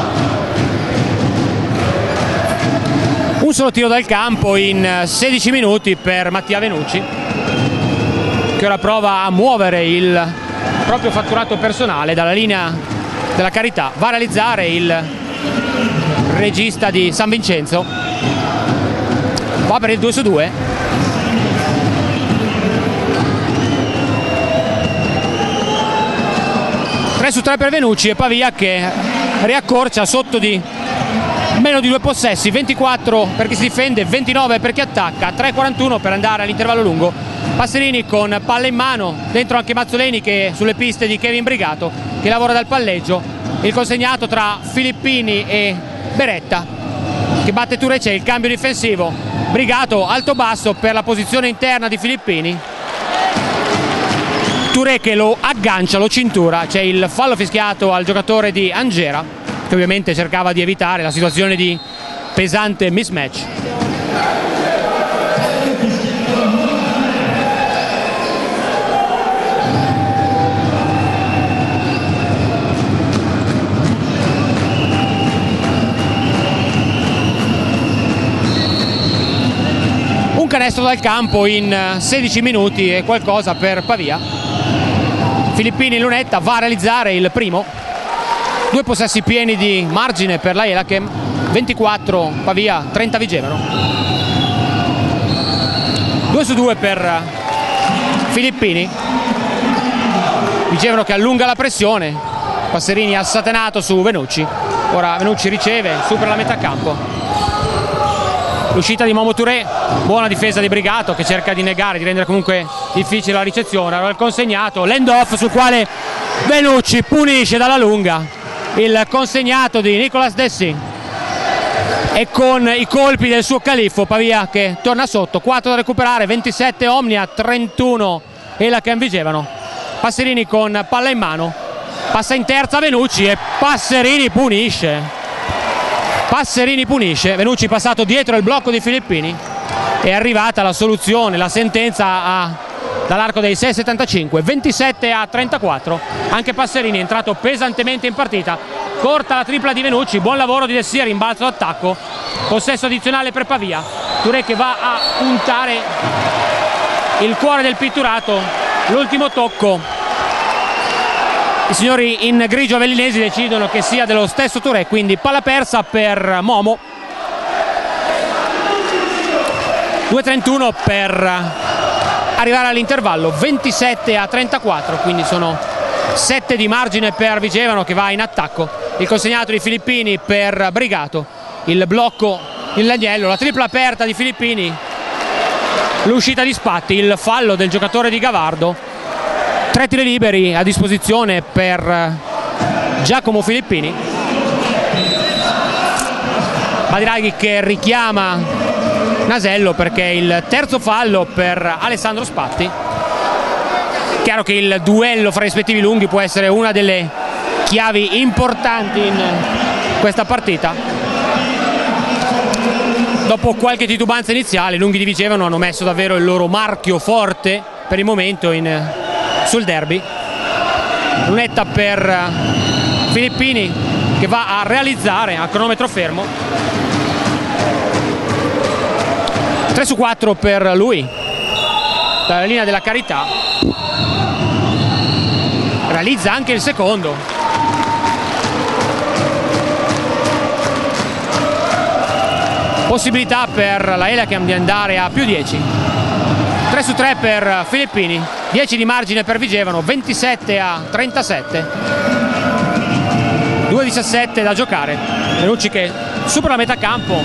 Un solo tiro dal campo in 16 minuti per Mattia Venucci, che ora prova a muovere il proprio fatturato personale dalla linea della carità. Va a realizzare il regista di San Vincenzo, va per il 2-2. Su 3 per Venucci e Pavia che riaccorcia sotto di meno di 2 possessi, 24 per chi si difende, 29 per chi attacca, 3:41 per andare all'intervallo lungo. Passerini con palla in mano, dentro anche Mazzoleni che sulle piste di Kevin Brigato che lavora dal palleggio. Il consegnato tra Filippini e Beretta che batte Touré, c'è il cambio difensivo, Brigato alto-basso per la posizione interna di Filippini, Touré che lo aggancia, lo cintura, c'è il fallo fischiato al giocatore di Angera che ovviamente cercava di evitare la situazione di pesante mismatch. Un canestro dal campo in 16 minuti e qualcosa per Pavia. Filippini in lunetta, va a realizzare il primo. 2 possessi pieni di margine per la Elachem, 24 Pavia, 30 Vigevano. 2-2 per Filippini. Vigevano che allunga la pressione, Passerini assatenato su Venucci. Ora Venucci riceve, supera la metà campo. L'uscita di Momo Touré, buona difesa di Brigato che cerca di negare, di rendere comunque difficile la ricezione. Allora il consegnato, l'end-off sul quale Venucci punisce dalla lunga il consegnato di Nicolas Dessy e con i colpi del suo califfo Pavia che torna sotto. 4 da recuperare, 27 Omnia, 31 Elachem Vigevano. Passerini con palla in mano, passa in terza Venucci e Passerini punisce. Venucci passato dietro il blocco di Filippini. È arrivata la soluzione, la sentenza dall'arco dei 6,75, 27-34. Anche Passerini è entrato pesantemente in partita. Corta la tripla di Venucci, buon lavoro di Dessy, rimbalzo d'attacco, possesso addizionale per Pavia. Touré che va a puntare il cuore del pitturato, l'ultimo tocco. I signori in grigio avellinesi decidono che sia dello stesso Touré, quindi palla persa per Momo. 2:31 per arrivare all'intervallo, 27-34, quindi sono 7 di margine per Vigevano che va in attacco. Il consegnato di Filippini per Brigato, il blocco in L'Agnello, la tripla aperta di Filippini, l'uscita di Spatti, il fallo del giocatore di Gavardo. 3 tiri liberi a disposizione per Giacomo Filippini. Badiraghi che richiama Nasello perché il terzo fallo per Alessandro Spatti. Chiaro che il duello fra i rispettivi lunghi può essere una delle chiavi importanti in questa partita. Dopo qualche titubanza iniziale, i lunghi di Vigevano hanno messo davvero il loro marchio forte per il momento sul derby. Lunetta per Filippini che va a realizzare a cronometro fermo. 3 su 4 per lui dalla linea della carità, realizza anche il secondo. Possibilità per la Elachem di andare a più 10. 3 su 3 per Filippini, 10 di margine per Vigevano, 27 a 37. 2:17 da giocare. Venucci che supera la metà campo.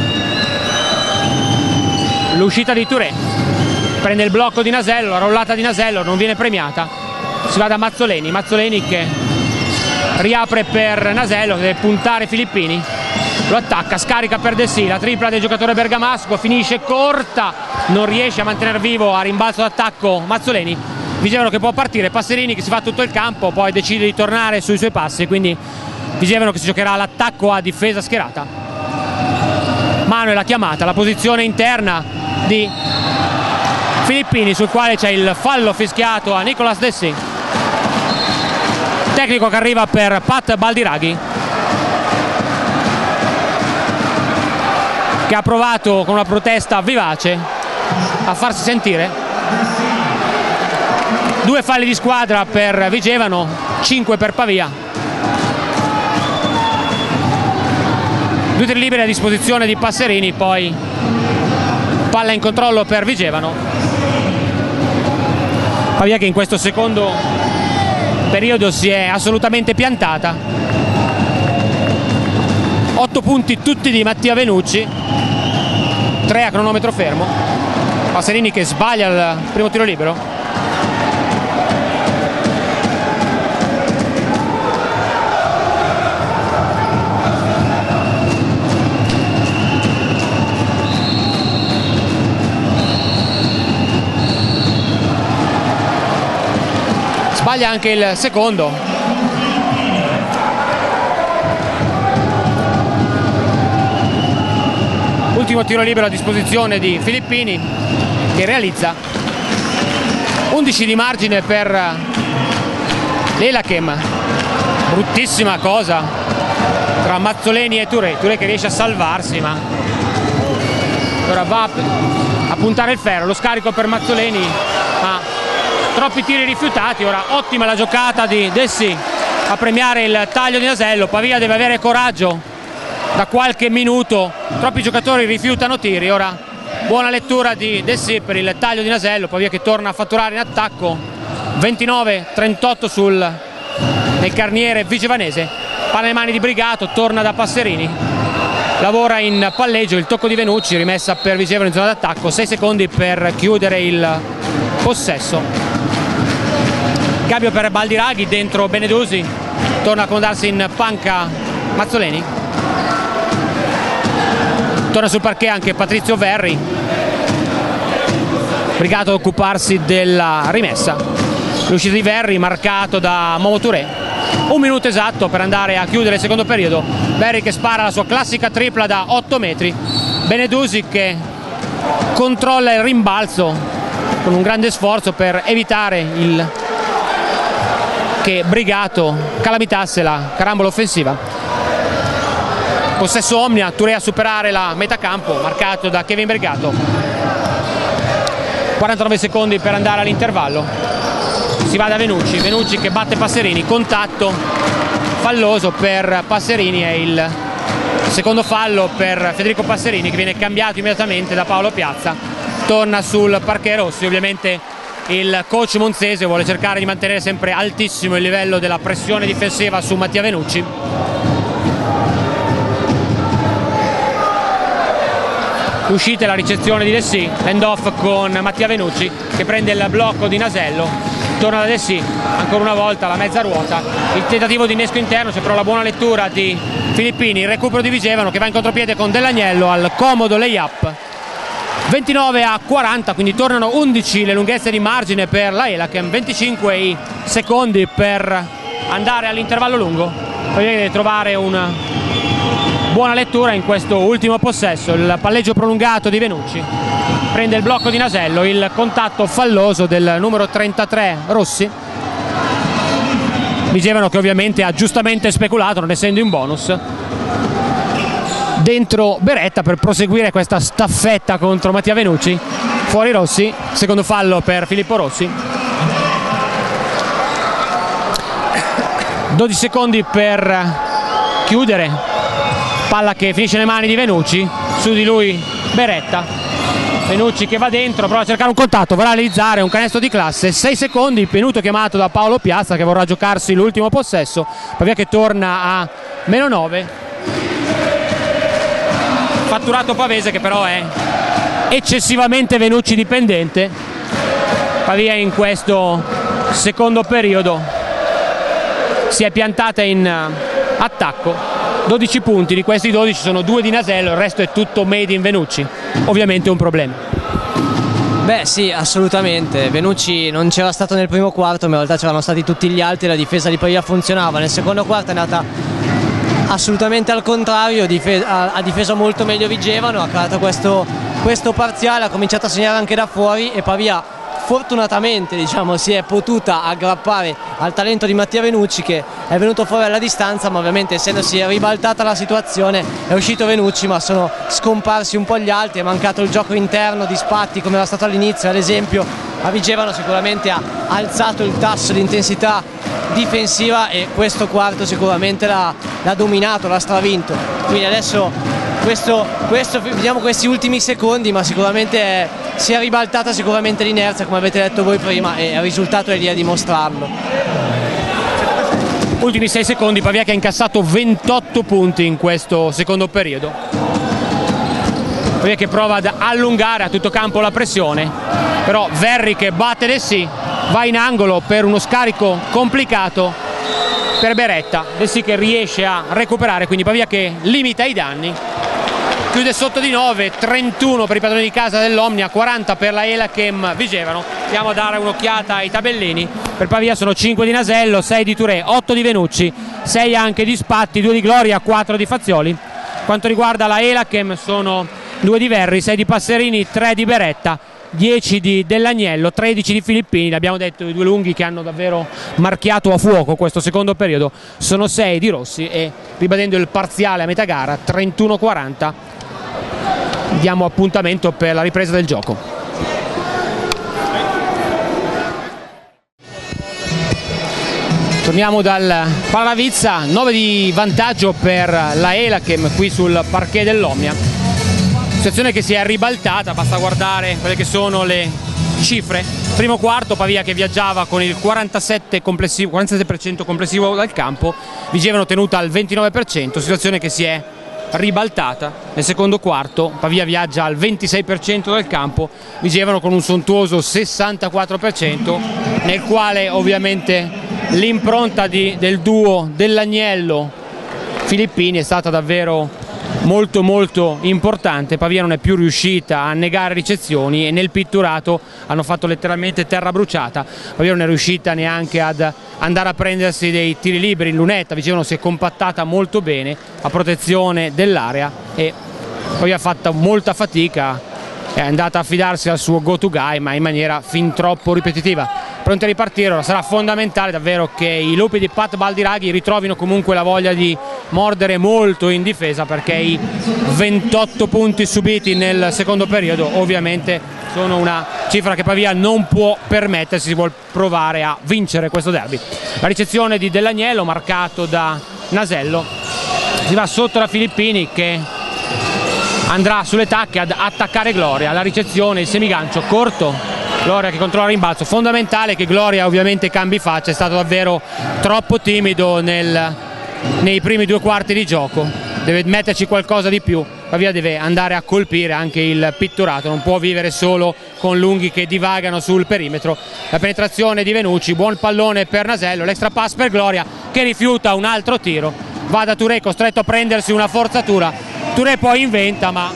L'uscita di Touré, prende il blocco di Nasello, la rollata di Nasello non viene premiata. Si va da Mazzoleni, Mazzoleni che riapre per Nasello, deve puntare Filippini, lo attacca, scarica per De Sì, la tripla del giocatore bergamasco, finisce corta, non riesce a mantenere vivo a rimbalzo d'attacco Mazzoleni. Vigevano che può partire, Passerini che si fa tutto il campo, poi decide di tornare sui suoi passi, quindi Vigevano che si giocherà l'attacco a difesa schierata. Mano è la chiamata, la posizione interna di Filippini sul quale c'è il fallo fischiato a Nicolas De Sì. Tecnico che arriva per Pat Baldiraghi, che ha provato con una protesta vivace a farsi sentire. 2 falli di squadra per Vigevano, 5 per Pavia. 2 tiri liberi a disposizione di Passerini, poi palla in controllo per Vigevano. Pavia che in questo secondo periodo si è assolutamente piantata. 8 punti tutti di Mattia Venucci, 3 a cronometro fermo. Passerini che sbaglia il primo tiro libero. Sbaglia anche il secondo. Ultimo tiro libero a disposizione di Filippini che realizza. 11 di margine per l'Elachem. Bruttissima cosa tra Mazzoleni e Touré. Touré che riesce a salvarsi, ma ora va a puntare il ferro. Lo scarico per Mazzoleni, ma troppi tiri rifiutati. Ora ottima la giocata di De Sì a premiare il taglio di Nasello. Pavia deve avere coraggio, da qualche minuto troppi giocatori rifiutano tiri. Ora buona lettura di De Sì per il taglio di Nasello. Pavia che torna a fatturare in attacco. 29-38 nel carniere vigevanese. Palla nelle mani di Brigato, torna da Passerini, lavora in palleggio, il tocco di Venucci, rimessa per Vigevano in zona d'attacco. 6 secondi per chiudere il possesso. Cambio per Baldiraghi, dentro Benedusi, torna a comodarsi in panca Mazzoleni. Torna sul parquet anche Patrizio Verri. Brigato ad occuparsi della rimessa. L'uscita di Verri marcato da Momo Touré. 1 minuto esatto per andare a chiudere il secondo periodo. Verri che spara la sua classica tripla da 8 metri. Benedusi che controlla il rimbalzo con un grande sforzo per evitare che Brigato calamitasse la carambola offensiva. Possesso Omnia, Touré a superare la metà campo, marcato da Kevin Brigato. 49 secondi per andare all'intervallo. Si va da Venucci, Venucci che batte Passerini, contatto falloso per Passerini, è il secondo fallo per Federico Passerini che viene cambiato immediatamente da Paolo Piazza. Torna sul parquet rossi. Ovviamente il coach monzese vuole cercare di mantenere sempre altissimo il livello della pressione difensiva su Mattia Venucci. L'uscita e la ricezione di De Sì, end off con Mattia Venucci che prende il blocco di Nasello, torna da De Sì, ancora una volta la mezza ruota, il tentativo di innesco interno, c'è però la buona lettura di Filippini, il recupero di Vigevano che va in contropiede con Dell'Agnello al comodo layup. 29-40, quindi tornano 11 le lunghezze di margine per la Elachem, 25 i secondi per andare all'intervallo lungo. Poi deve trovare un buona lettura in questo ultimo possesso, il palleggio prolungato di Venucci, prende il blocco di Nasello, il contatto falloso del numero 33 Rossi. Vigevano che ovviamente ha giustamente speculato, non essendo in bonus, dentro Beretta per proseguire questa staffetta contro Mattia Venucci. Fuori Rossi, secondo fallo per Filippo Rossi. 12 secondi per chiudere, palla che finisce nelle mani di Venucci, su di lui Beretta. Venucci che va dentro, prova a cercare un contatto, vorrà realizzare un canestro di classe. 6 secondi, Penuto chiamato da Paolo Piazza che vorrà giocarsi l'ultimo possesso. Pavia che torna a -9. Fatturato pavese che però è eccessivamente Venucci dipendente. Pavia in questo secondo periodo si è piantata in attacco. 12 punti, di questi 12 sono 2 di Nasello, il resto è tutto made in Venucci. Ovviamente un problema. Beh sì, assolutamente. Venucci non c'era stato nel primo quarto, ma in realtà c'erano stati tutti gli altri, la difesa di Pavia funzionava. Nel secondo quarto è andata assolutamente al contrario, ha difeso molto meglio Vigevano, ha creato questo parziale, ha cominciato a segnare anche da fuori e Pavia fortunatamente si è potuta aggrappare al talento di Mattia Venucci che è venuto fuori alla distanza, ma ovviamente essendosi ribaltata la situazione è uscito Venucci, ma sono scomparsi un po' gli altri, è mancato il gioco interno di Spatti come era stato all'inizio, ad esempio a Vigevano sicuramente ha alzato il tasso di intensità difensiva e questo quarto sicuramente l'ha dominato, l'ha stravinto, quindi adesso vediamo questi ultimi secondi, ma sicuramente si è ribaltata sicuramente l'inerzia come avete detto voi prima e il risultato è lì a dimostrarlo. Ultimi 6 secondi, Pavia che ha incassato 28 punti in questo secondo periodo. Pavia che prova ad allungare a tutto campo la pressione, però Verri che batte De Sì, va in angolo per uno scarico complicato per Beretta. De Sì che riesce a recuperare, quindi Pavia che limita i danni. Chiude sotto di 9, 31 per i padroni di casa dell'Omnia, 40 per la Elachem Vigevano. Andiamo a dare un'occhiata ai tabellini. Per Pavia sono 5 di Nasello, 6 di Touré, 8 di Venucci, 6 anche di Spatti, 2 di Gloria, 4 di Fazioli. Quanto riguarda la Elachem sono 2 di Verri, 6 di Passerini, 3 di Beretta, 10 di Dell'Agnello, 13 di Filippini. L'abbiamo detto, i due lunghi che hanno davvero marchiato a fuoco questo secondo periodo sono 6 di Rossi e ribadendo il parziale a metà gara 31-40 diamo appuntamento per la ripresa del gioco. Torniamo dal Paravizza, 9 di vantaggio per la Elachem qui sul parquet dell'Omnia. Situazione che si è ribaltata, basta guardare quelle che sono le cifre. Primo quarto, Pavia che viaggiava con il 47% complessivo dal campo, Vigevano tenuta al 29%, situazione che si è ribaltata. Nel secondo quarto Pavia viaggia al 26% del campo, Vigevano con un sontuoso 64%, nel quale ovviamente l'impronta del duo Dell'Agnello Filippini è stata davvero molto importante. Pavia non è più riuscita a negare ricezioni e nel pitturato hanno fatto letteralmente terra bruciata. Pavia non è riuscita neanche ad andare a prendersi dei tiri liberi in lunetta. Vigevano si è compattata molto bene a protezione dell'area e Pavia ha fatto molta fatica, è andata a affidarsi al suo go to guy ma in maniera fin troppo ripetitiva. Pronti a ripartire, ora sarà fondamentale davvero che i lupi di Pat Baldiraghi ritrovino comunque la voglia di mordere molto in difesa, perché i 28 punti subiti nel secondo periodo ovviamente sono una cifra che Pavia non può permettersi se vuol provare a vincere questo derby. La ricezione di Dell'Agnello marcato da Nasello, si va sotto da Filippini che andrà sulle tacche ad attaccare Gloria. La ricezione, il semigancio corto, Gloria che controlla il rimbalzo. Fondamentale che Gloria ovviamente cambi faccia, è stato davvero troppo timido nei primi 2 quarti di gioco, deve metterci qualcosa di più. Pavia deve andare a colpire anche il pitturato, non può vivere solo con lunghi che divagano sul perimetro. La penetrazione di Venucci, buon pallone per Nasello, l'extra pass per Gloria che rifiuta un altro tiro, va da Touré costretto a prendersi una forzatura. Touré poi inventa, ma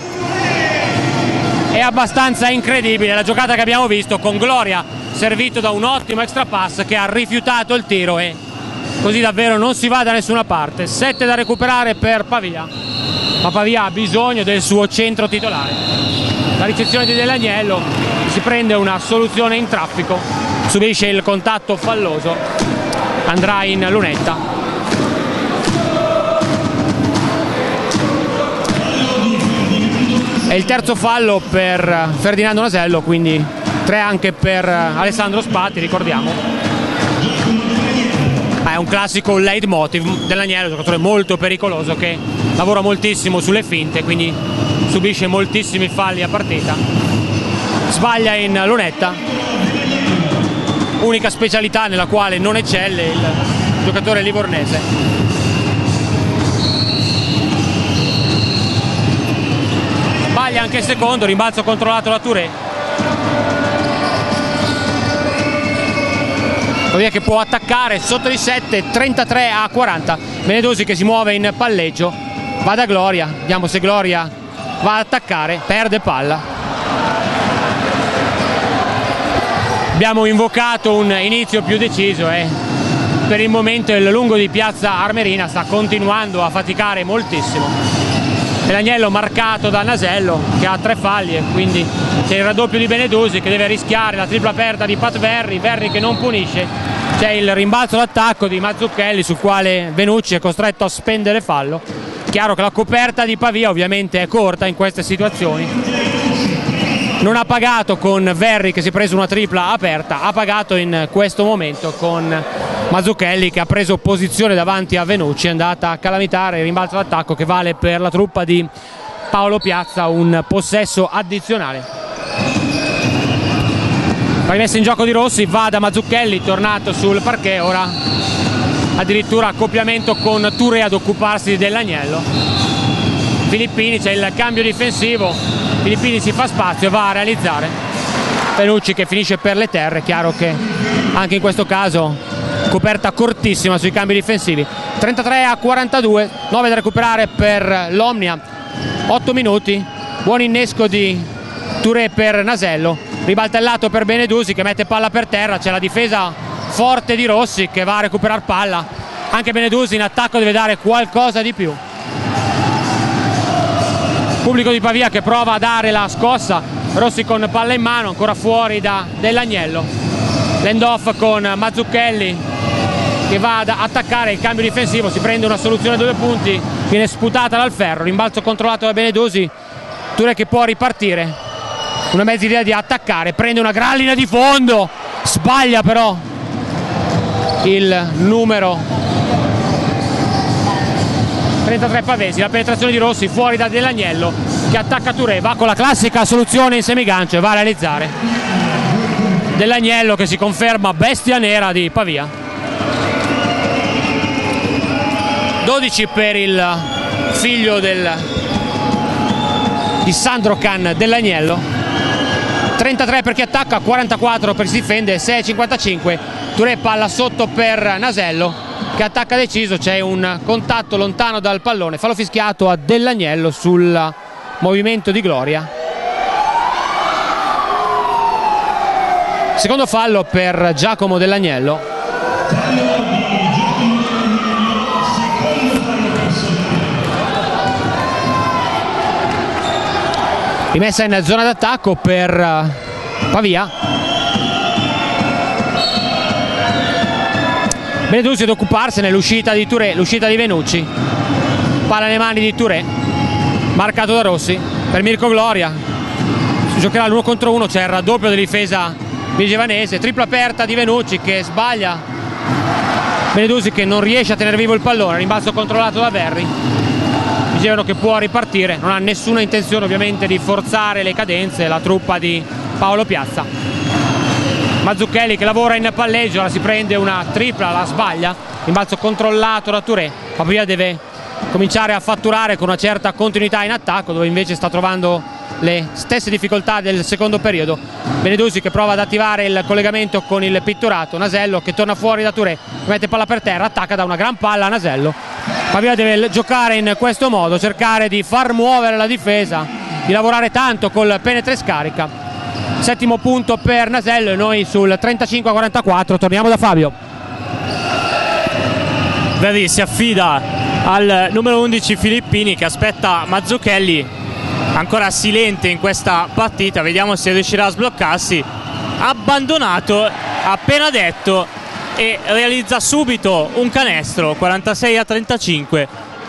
è abbastanza incredibile la giocata che abbiamo visto con Gloria servito da un ottimo extra pass che ha rifiutato il tiro e così davvero non si va da nessuna parte. 7 da recuperare per Pavia ma Pavia ha bisogno del suo centro titolare. La ricezione di Dell'Agnello, si prende una soluzione in traffico, subisce il contatto falloso, andrà in lunetta. È il terzo fallo per Ferdinando Nasello, quindi 3 anche per Alessandro Spatti, ricordiamo. È un classico leitmotiv Dell'Agnello, giocatore molto pericoloso che lavora moltissimo sulle finte, quindi subisce moltissimi falli a partita. Sbaglia in lunetta, unica specialità nella quale non eccelle il giocatore livornese. Sbaglia anche il secondo, rimbalzo controllato da Touré. Pavia che può attaccare sotto di 7, 33-40. Benedosi che si muove in palleggio, va da Gloria, vediamo se Gloria va ad attaccare, perde palla. Abbiamo invocato un inizio più deciso e per il momento il lungo di piazza Armerina sta continuando a faticare moltissimo. Dell'Agnello marcato da Nasello che ha 3 falli e quindi c'è il raddoppio di Benedosi che deve rischiare la tripla aperta di Pat Verri che non punisce. C'è il rimbalzo d'attacco di Mazzucchelli sul quale Venucci è costretto a spendere fallo. Chiaro che la coperta di Pavia ovviamente è corta in queste situazioni. Non ha pagato con Verri che si è preso una tripla aperta, ha pagato in questo momento con Mazzucchelli che ha preso posizione davanti a Venucci, è andata a calamitare il rimbalzo d'attacco che vale per la truppa di Paolo Piazza un possesso addizionale. La rimessa in gioco di Rossi, va da Mazzucchelli, tornato sul parquet, ora addirittura accoppiamento con Touré ad occuparsi Dell'Agnello. Filippini, c'è il cambio difensivo, Filippini si fa spazio e va a realizzare. Venucci che finisce per le terre, chiaro che anche in questo caso coperta cortissima sui cambi difensivi. 33-42, 9 da recuperare per l'Omnia, 8 minuti, buon innesco di Touré per Nasello, ribaltellato per Benedusi che mette palla per terra, c'è la difesa forte di Rossi che va a recuperare palla, anche Benedusi in attacco deve dare qualcosa di più. Pubblico di Pavia che prova a dare la scossa, Rossi con palla in mano, ancora fuori da Dell'Agnello, l'end off con Mazzucchelli che va ad attaccare il cambio difensivo, si prende una soluzione a 2 punti, viene sputata dal ferro, rimbalzo controllato da Benedusi, Touré che può ripartire, una mezza idea di attaccare, prende una gran linea di fondo, sbaglia però il numero 33 Pavesi, la penetrazione di Rossi fuori da Dell'Agnello che attacca Touré, va con la classica soluzione in semigancio e va a realizzare. Dell'Agnello che si conferma bestia nera di Pavia. 12 per il figlio di Sandro Can, Dell'Agnello, 33 per chi attacca, 44 per chi si difende, 6-55. Touré palla sotto per Nasello che attacca deciso, c'è un contatto lontano dal pallone, fallo fischiato a Dell'Agnello sul movimento di Gloria. Secondo fallo per Giacomo Dell'Agnello. Rimessa in zona d'attacco per Pavia. Benedusi ad occuparsene, l'uscita di Touré, l'uscita di Venucci, palla nelle mani di Touré, marcato da Rossi per Mirko Gloria, si giocherà l'1 contro 1, c'è il raddoppio della difesa vigevanese, tripla aperta di Venucci che sbaglia, Benedusi che non riesce a tenere vivo il pallone, rimbalzo controllato da Verri, dicevano che può ripartire, non ha nessuna intenzione ovviamente di forzare le cadenze la truppa di Paolo Piazza. Mazzucchelli che lavora in palleggio, ora si prende una tripla, la sbaglia, rimbalzo controllato da Touré, Pavia deve cominciare a fatturare con una certa continuità in attacco dove invece sta trovando le stesse difficoltà del secondo periodo. Benedusi che prova ad attivare il collegamento con il pitturato, Nasello che torna fuori da Touré, mette palla per terra, attacca da una gran palla a Nasello. Pavia deve giocare in questo modo, cercare di far muovere la difesa, di lavorare tanto col penetra e scarica. Settimo punto per Nasello e noi sul 35-44 torniamo da Fabio. Verri si affida al numero 11 Filippini, che aspetta Mazzucchelli, ancora silente in questa partita. Vediamo se riuscirà a sbloccarsi. Abbandonato, appena detto, e realizza subito un canestro, 46-35.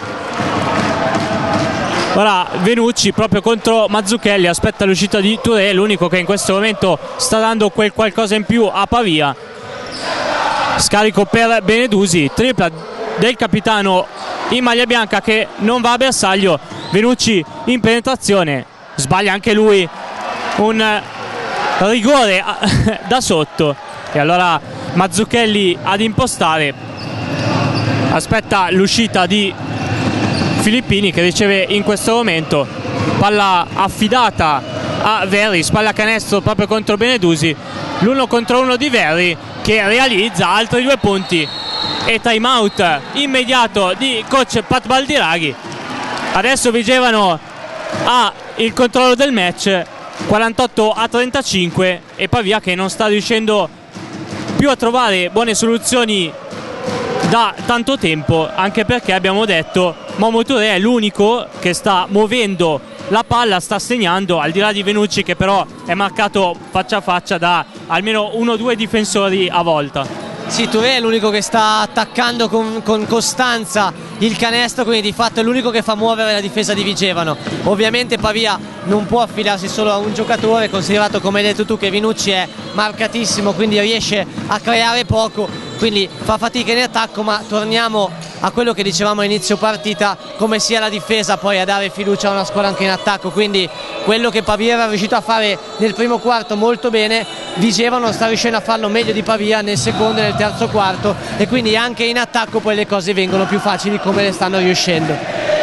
Ora Venucci proprio contro Mazzucchelli, aspetta l'uscita di Touré, l'unico che in questo momento sta dando quel qualcosa in più a Pavia. Scarico per Benedusi, tripla del capitano in maglia bianca che non va a bersaglio. Venucci in penetrazione, sbaglia anche lui un rigore da sotto, e allora Mazzucchelli ad impostare, aspetta l'uscita di Filippini, che riceve in questo momento palla affidata a Verri, spalla canestro proprio contro Benedusi, l'1 contro 1 di Verri, che realizza altri 2 punti, e time out immediato di coach Pat Baldiraghi. Adesso Vigevano ha il controllo del match, 48-35, e Pavia che non sta riuscendo più a trovare buone soluzioni da tanto tempo, anche perché abbiamo detto Momo Touré è l'unico che sta muovendo la palla, sta segnando, al di là di Venucci che però è marcato faccia a faccia da almeno 1 o 2 difensori a volta. Sì, Touré è l'unico che sta attaccando con costanza il canestro, quindi di fatto è l'unico che fa muovere la difesa di Vigevano. Ovviamente Pavia non può affidarsi solo a un giocatore, considerato, come hai detto tu, che Venucci è marcatissimo, quindi riesce a creare poco, quindi fa fatica in attacco. Ma torniamo a quello che dicevamo all'inizio partita, come sia la difesa poi a dare fiducia a una squadra anche in attacco, quindi quello che Pavia era riuscito a fare nel primo quarto molto bene, Vigevano sta riuscendo a farlo meglio di Pavia nel secondo e nel terzo quarto, e quindi anche in attacco poi le cose vengono più facili come le stanno riuscendo.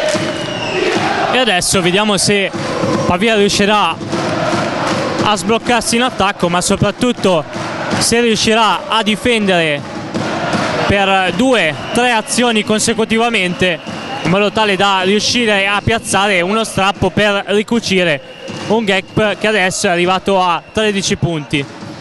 E adesso vediamo se Pavia riuscirà a sbloccarsi in attacco, ma soprattutto se riuscirà a difendere per 2-3 azioni consecutivamente, in modo tale da riuscire a piazzare uno strappo per ricucire un gap che adesso è arrivato a 13 punti.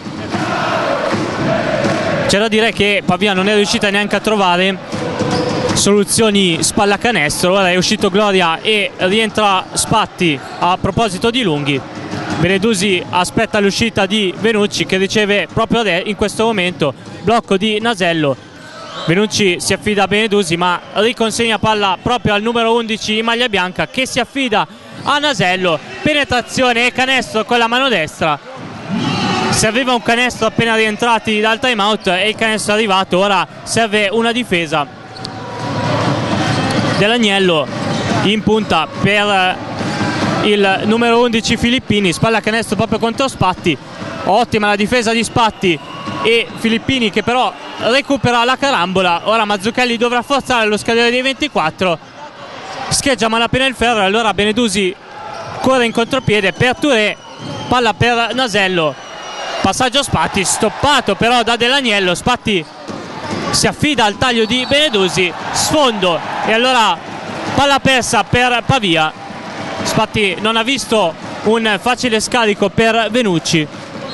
C'è da dire che Pavia non è riuscita neanche a trovare soluzioni spallacanestro. Ora è uscito Gloria e rientra Spatti a proposito di lunghi. Benedusi aspetta l'uscita di Venucci, che riceve proprio in questo momento blocco di Nasello. Venucci si affida a Benedusi, ma riconsegna palla proprio al numero 11 in maglia bianca, che si affida a Nasello. Penetrazione e canestro con la mano destra. Serviva un canestro appena rientrati dal time out e il canestro è arrivato. Ora serve una difesa. Dell'Agnello in punta per il numero 11 Filippini, spalla canestro proprio contro Spatti. Ottima la difesa di Spatti e Filippini che però recupera la carambola. Ora Mazzucchelli dovrà forzare lo scadere dei 24, scheggia malapena il ferro, allora Benedusi corre in contropiede per Touré, palla per Nasello, passaggio Spatti, stoppato però da Dell'Agnello. Spatti si affida al taglio di Benedusi, sfondo, e allora palla persa per Pavia. Spatti non ha visto un facile scarico per Venucci.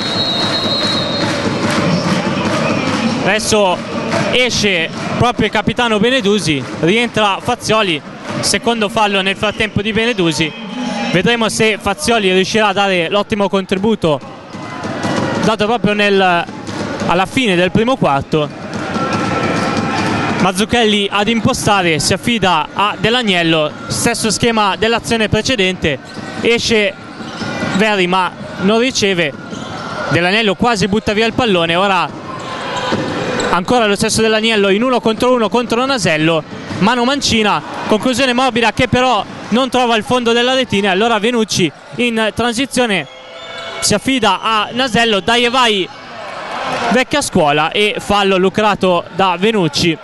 Adesso esce proprio il capitano Benedusi, rientra Fazioli, secondo fallo nel frattempo di Benedusi. Vedremo se Fazioli riuscirà a dare l'ottimo contributo dato proprio alla fine del primo quarto. Mazzucchelli ad impostare, si affida a Dell'Agnello, stesso schema dell'azione precedente, esce Verri ma non riceve, Dell'Agnello quasi butta via il pallone. Ora ancora lo stesso Dell'Agnello in 1 contro 1 contro Nasello, mano mancina, conclusione morbida che però non trova il fondo della retina. Allora Venucci in transizione si affida a Nasello, dai e vai vecchia scuola, e fallo lucrato da Venucci.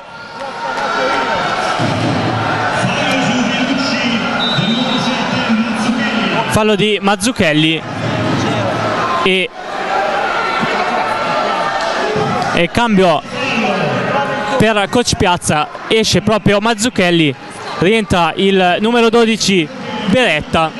Fallo di Mazzucchelli e cambio per coach Piazza, esce proprio Mazzucchelli, rientra il numero 12 Beretta.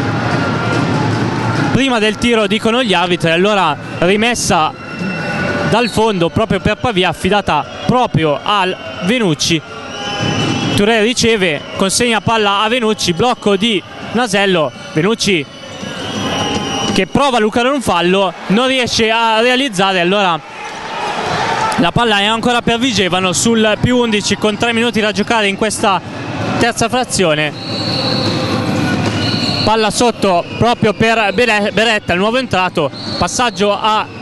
Prima del tiro dicono gli arbitri, allora rimessa dal fondo proprio per Pavia, affidata proprio al Venucci. Touré riceve, consegna palla a Venucci, blocco di Nasello. Venucci che prova a lucrare un fallo, non riesce a realizzare, allora la palla è ancora per Vigevano sul +11 con 3 minuti da giocare in questa terza frazione. Palla sotto proprio per Beretta, il nuovo entrato, passaggio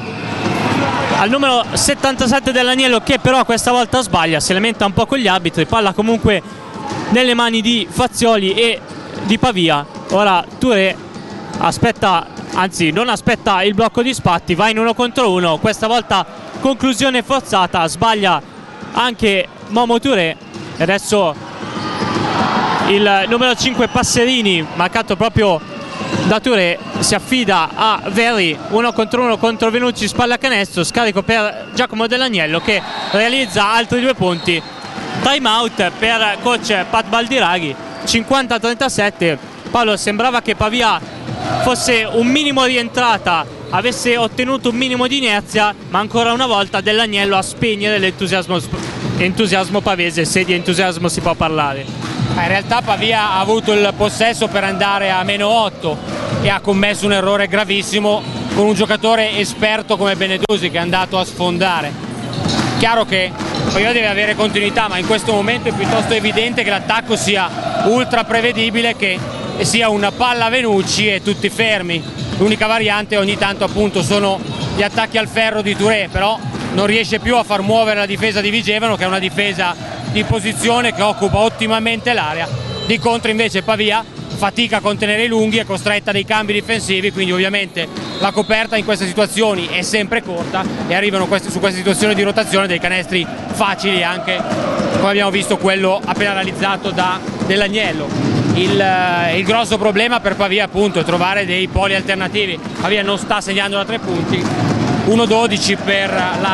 al numero 77 dell'Agnello, che però questa volta sbaglia, si lamenta un po' con gli arbitri. Palla comunque nelle mani di Fazioli e di Pavia. Ora Touré aspetta, anzi non aspetta il blocco di Spatti, va in 1 contro 1, questa volta conclusione forzata, sbaglia anche Momo Touré. E adesso il numero 5 Passerini, marcato proprio da Touré, si affida a Verri, 1 contro 1 contro Venucci, spalla canestro, scarico per Giacomo Dell'Agnello che realizza altri 2 punti. Time out per coach Pat Baldiraghi, 50-37. Paolo, sembrava che Pavia fosse un minimo rientrata, avesse ottenuto un minimo di inerzia, ma ancora una volta Dell'Agnello a spegnere l'entusiasmo pavese, se di entusiasmo si può parlare. In realtà Pavia ha avuto il possesso per andare a -8 e ha commesso un errore gravissimo con un giocatore esperto come Benedusi che è andato a sfondare. Chiaro che Pavia deve avere continuità, ma in questo momento è piuttosto evidente che l'attacco sia ultra prevedibile, che sia una palla a Venucci e tutti fermi. L'unica variante ogni tanto appunto sono gli attacchi al ferro di Touré, però non riesce più a far muovere la difesa di Vigevano, che è una difesa di posizione che occupa ottimamente l'area. Di contro invece Pavia fatica a contenere i lunghi, è costretta a dei cambi difensivi, quindi ovviamente la coperta in queste situazioni è sempre corta e arrivano su queste situazioni di rotazione dei canestri facili, anche come abbiamo visto quello appena realizzato da Dell'Agnello. Il grosso problema per Pavia appunto è trovare dei poli alternativi. Pavia non sta segnando da 3 punti, 1-12 per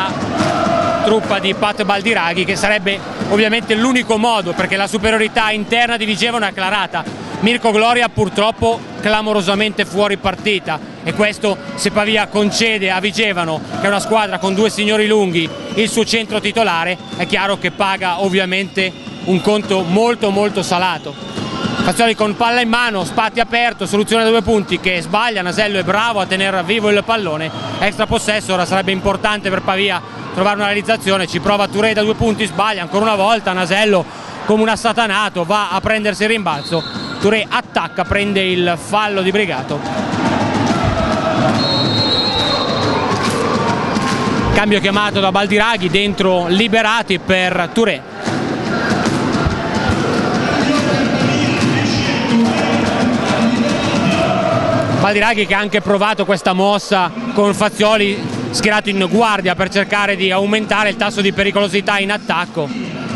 la truppa di Pat Baldiraghi, che sarebbe ovviamente l'unico modo, perché la superiorità interna di Vigevano è acclarata. Mirko Gloria purtroppo clamorosamente fuori partita, e questo, se Pavia concede a Vigevano, che è una squadra con 2 signori lunghi, il suo centro titolare, è chiaro che paga ovviamente un conto molto molto salato. Fazioli con palla in mano, Spatti aperto, soluzione da 2 punti che sbaglia, Nasello è bravo a tenere vivo il pallone, extra possesso. Ora sarebbe importante per Pavia trovare una realizzazione, ci prova Touré da 2 punti, sbaglia ancora una volta, Nasello come un assatanato va a prendersi il rimbalzo, Touré attacca, prende il fallo di Brigato. Cambio chiamato da Baldiraghi, dentro Liberati per Touré. Baldiraghi che ha anche provato questa mossa con Fazioli schierato in guardia per cercare di aumentare il tasso di pericolosità in attacco.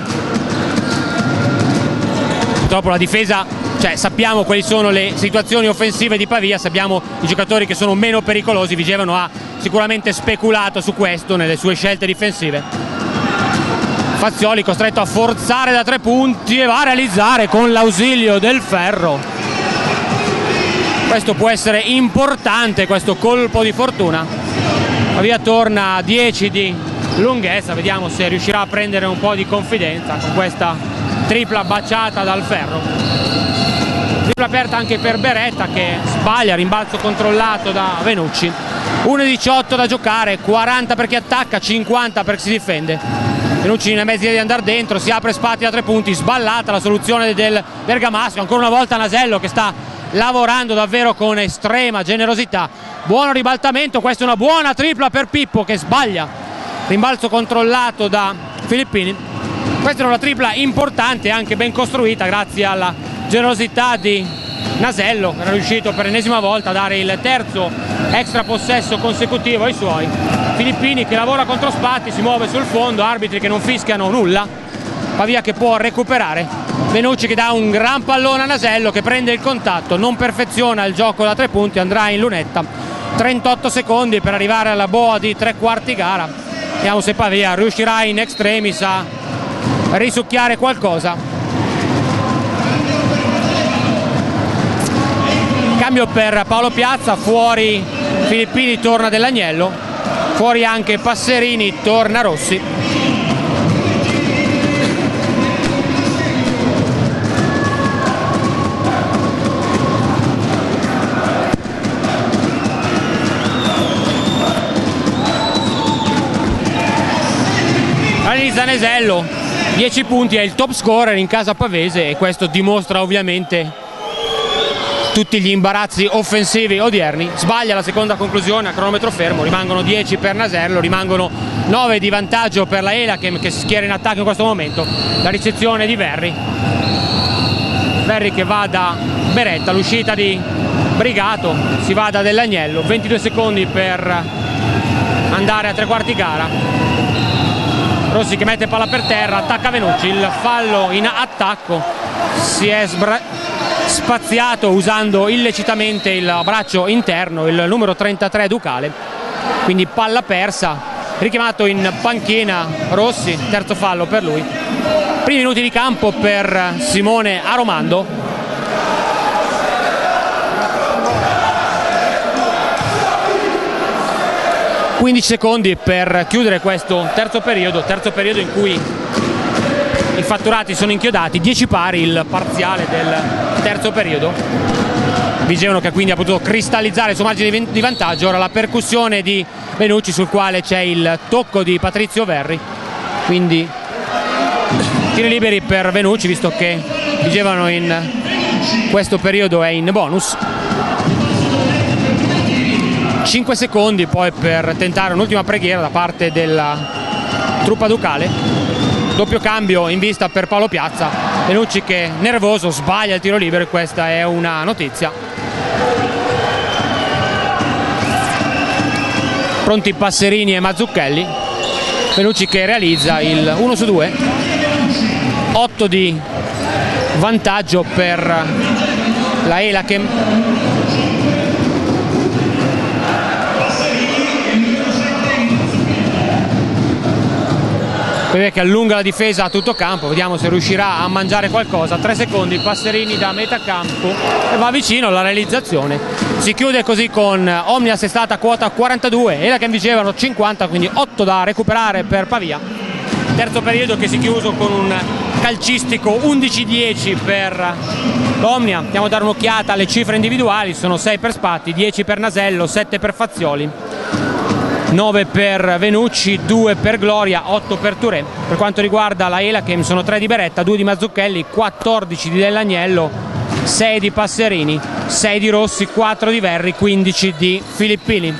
Purtroppo la difesa, sappiamo quali sono le situazioni offensive di Pavia, sappiamo i giocatori che sono meno pericolosi. Vigevano ha sicuramente speculato su questo nelle sue scelte difensive. Fazioli costretto a forzare da 3 punti e va a realizzare con l'ausilio del ferro. Questo può essere importante, questo colpo di fortuna. Pavia torna a 10 di lunghezza, vediamo se riuscirà a prendere un po' di confidenza con questa tripla baciata dal ferro. Tripla aperta anche per Beretta che sbaglia, rimbalzo controllato da Venucci. 1:18 da giocare, 40 per chi attacca, 50 per chi si difende. Venucci nei mezzi di andare dentro, si apre Spatti da 3 punti, sballata la soluzione del Bergamasco, ancora una volta Nasello che sta lavorando davvero con estrema generosità. Buono ribaltamento, questa è una buona tripla per Pippo che sbaglia, rimbalzo controllato da Filippini. Questa è una tripla importante, anche ben costruita grazie alla generosità di Nasello, che era riuscito per l'ennesima volta a dare il terzo extra possesso consecutivo ai suoi. Filippini che lavora contro Spatti, si muove sul fondo, arbitri che non fischiano nulla. Pavia che può recuperare. Venucci che dà un gran pallone a Nasello che prende il contatto, non perfeziona il gioco da 3 punti, andrà in lunetta. 38 secondi per arrivare alla boa di 3/4 gara. Vediamo se Pavia riuscirà in extremis a risucchiare qualcosa. Cambio per Paolo Piazza, fuori Filippini, torna Dell'Agnello. fuori anche Passerini, torna Rossi. Zanesello, 10 punti, è il top scorer in casa pavese e questo dimostra ovviamente tutti gli imbarazzi offensivi odierni. Sbaglia la seconda conclusione a cronometro fermo, rimangono 10 per Nasello, rimangono 9 di vantaggio per la Elakem che si schiera in attacco in questo momento. La ricezione di Verri che va da Beretta, l'uscita di Brigato, si va da Dell'Agnello, 22 secondi per andare a tre quarti gara. Rossi che mette palla per terra, attacca Venucci, il fallo in attacco, si è spaziato usando illecitamente il braccio interno, il numero 33 Ducale, quindi palla persa, richiamato in panchina Rossi, terzo fallo per lui. Primi minuti di campo per Simone Aromando. ...15 secondi per chiudere questo terzo periodo in cui i fatturati sono inchiodati, 10 pari il parziale del terzo periodo. Vigevano che quindi ha potuto cristallizzare il suo margine di vantaggio. Ora la percussione di Venucci sul quale c'è il tocco di Patrizio Verri, quindi tiri liberi per Venucci visto che Vigevano in questo periodo è in bonus. 5 secondi poi per tentare un'ultima preghiera da parte della truppa ducale. Doppio cambio in vista per Paolo Piazza. Venucci che nervoso sbaglia il tiro libero e questa è una notizia. Pronti Passerini e Mazzucchelli. Venucci che realizza il 1 su 2. 8 di vantaggio per la Elakem. Vede che allunga la difesa a tutto campo, vediamo se riuscirà a mangiare qualcosa. 3 secondi, Passerini da metà campo e va vicino alla realizzazione. Si chiude così con Omnia assestata a quota 42, Elakem Vigevano 50, quindi 8 da recuperare per Pavia. Terzo periodo che si è chiuso con un calcistico 11-10 per l'Omnia. Andiamo a dare un'occhiata alle cifre individuali, sono 6 per Spatti, 10 per Nasello, 7 per Fazioli, 9 per Venucci, 2 per Gloria, 8 per Touré. Per quanto riguarda la Elakem sono 3 di Beretta, 2 di Mazzucchelli, 14 di Dell'Agnello, 6 di Passerini, 6 di Rossi, 4 di Verri, 15 di Filippini.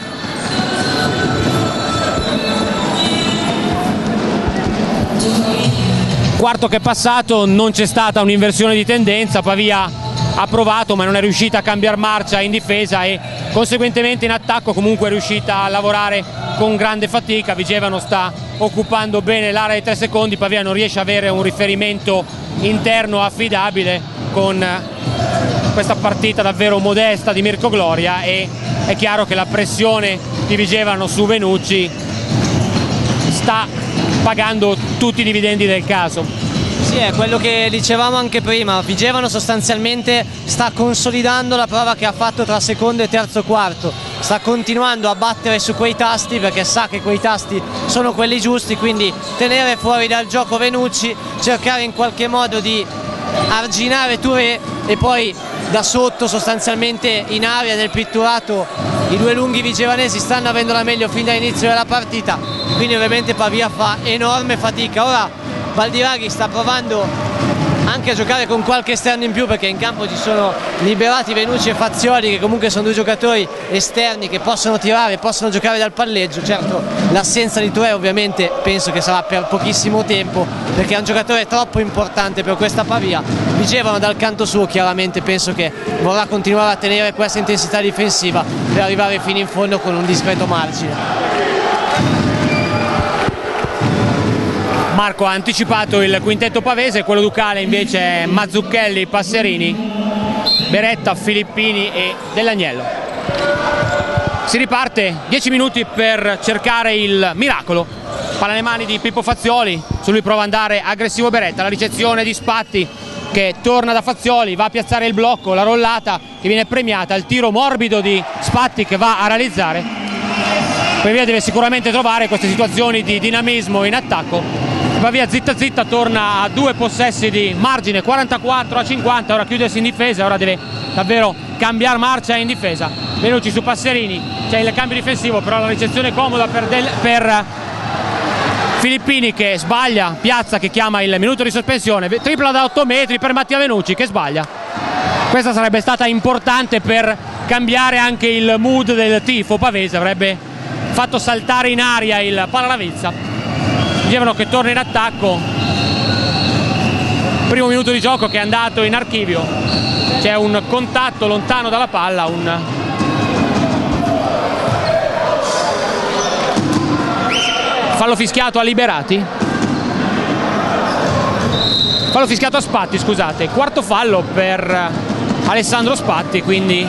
Quarto che è passato, non c'è stata un'inversione di tendenza, Pavia ha provato ma non è riuscita a cambiare marcia in difesa e conseguentemente in attacco comunque è riuscita a lavorare con grande fatica. Vigevano sta occupando bene l'area dei 3 secondi, Pavia non riesce ad avere un riferimento interno affidabile con questa partita davvero modesta di Mirko Gloria e è chiaro che la pressione di Vigevano su Venucci sta pagando tutti i dividendi del caso. Sì, è quello che dicevamo anche prima, Vigevano sostanzialmente sta consolidando la prova che ha fatto tra secondo e terzo quarto, sta continuando a battere su quei tasti perché sa che quei tasti sono quelli giusti, quindi tenere fuori dal gioco Venucci, cercare in qualche modo di arginare Touré e poi da sotto sostanzialmente in area del pitturato i due lunghi vigevanesi stanno avendo la meglio fin dall'inizio della partita, quindi ovviamente Pavia fa enorme fatica. Ora Baldiraghi sta provando anche a giocare con qualche esterno in più perché in campo ci sono liberati Venucci e Fazioli che comunque sono due giocatori esterni che possono tirare, possono giocare dal palleggio. Certo l'assenza di Touré ovviamente penso che sarà per pochissimo tempo perché è un giocatore troppo importante per questa Pavia. Vigevano dal canto suo chiaramente penso che vorrà continuare a tenere questa intensità difensiva per arrivare fino in fondo con un discreto margine. Marco ha anticipato il quintetto pavese, quello ducale invece è Mazzucchelli, Passerini, Beretta, Filippini e Dell'Agnello. Si riparte, 10 minuti per cercare il miracolo. Palla alle mani di Pippo Fazioli, su lui prova ad andare aggressivo Beretta, la ricezione di Spatti che torna da Fazioli, va a piazzare il blocco, la rollata che viene premiata, il tiro morbido di Spatti che va a realizzare. Pavia deve sicuramente trovare queste situazioni di dinamismo in attacco. Pavia zitta zitta torna a 2 possessi di margine, 44-50, ora chiudersi in difesa, ora deve davvero cambiare marcia in difesa. Venucci su Passerini, c'è il cambio difensivo, però la ricezione comoda per Filippini che sbaglia, Piazza che chiama il minuto di sospensione, tripla da 8 metri per Mattia Venucci che sbaglia. Questa sarebbe stata importante per cambiare anche il mood del tifo pavese, avrebbe fatto saltare in aria il Pallaravizza. Dicevano che torna in attacco, primo minuto di gioco che è andato in archivio, c'è un contatto lontano dalla palla, fallo fischiato a Liberati, fallo fischiato a Spatti, scusate, quarto fallo per Alessandro Spatti, quindi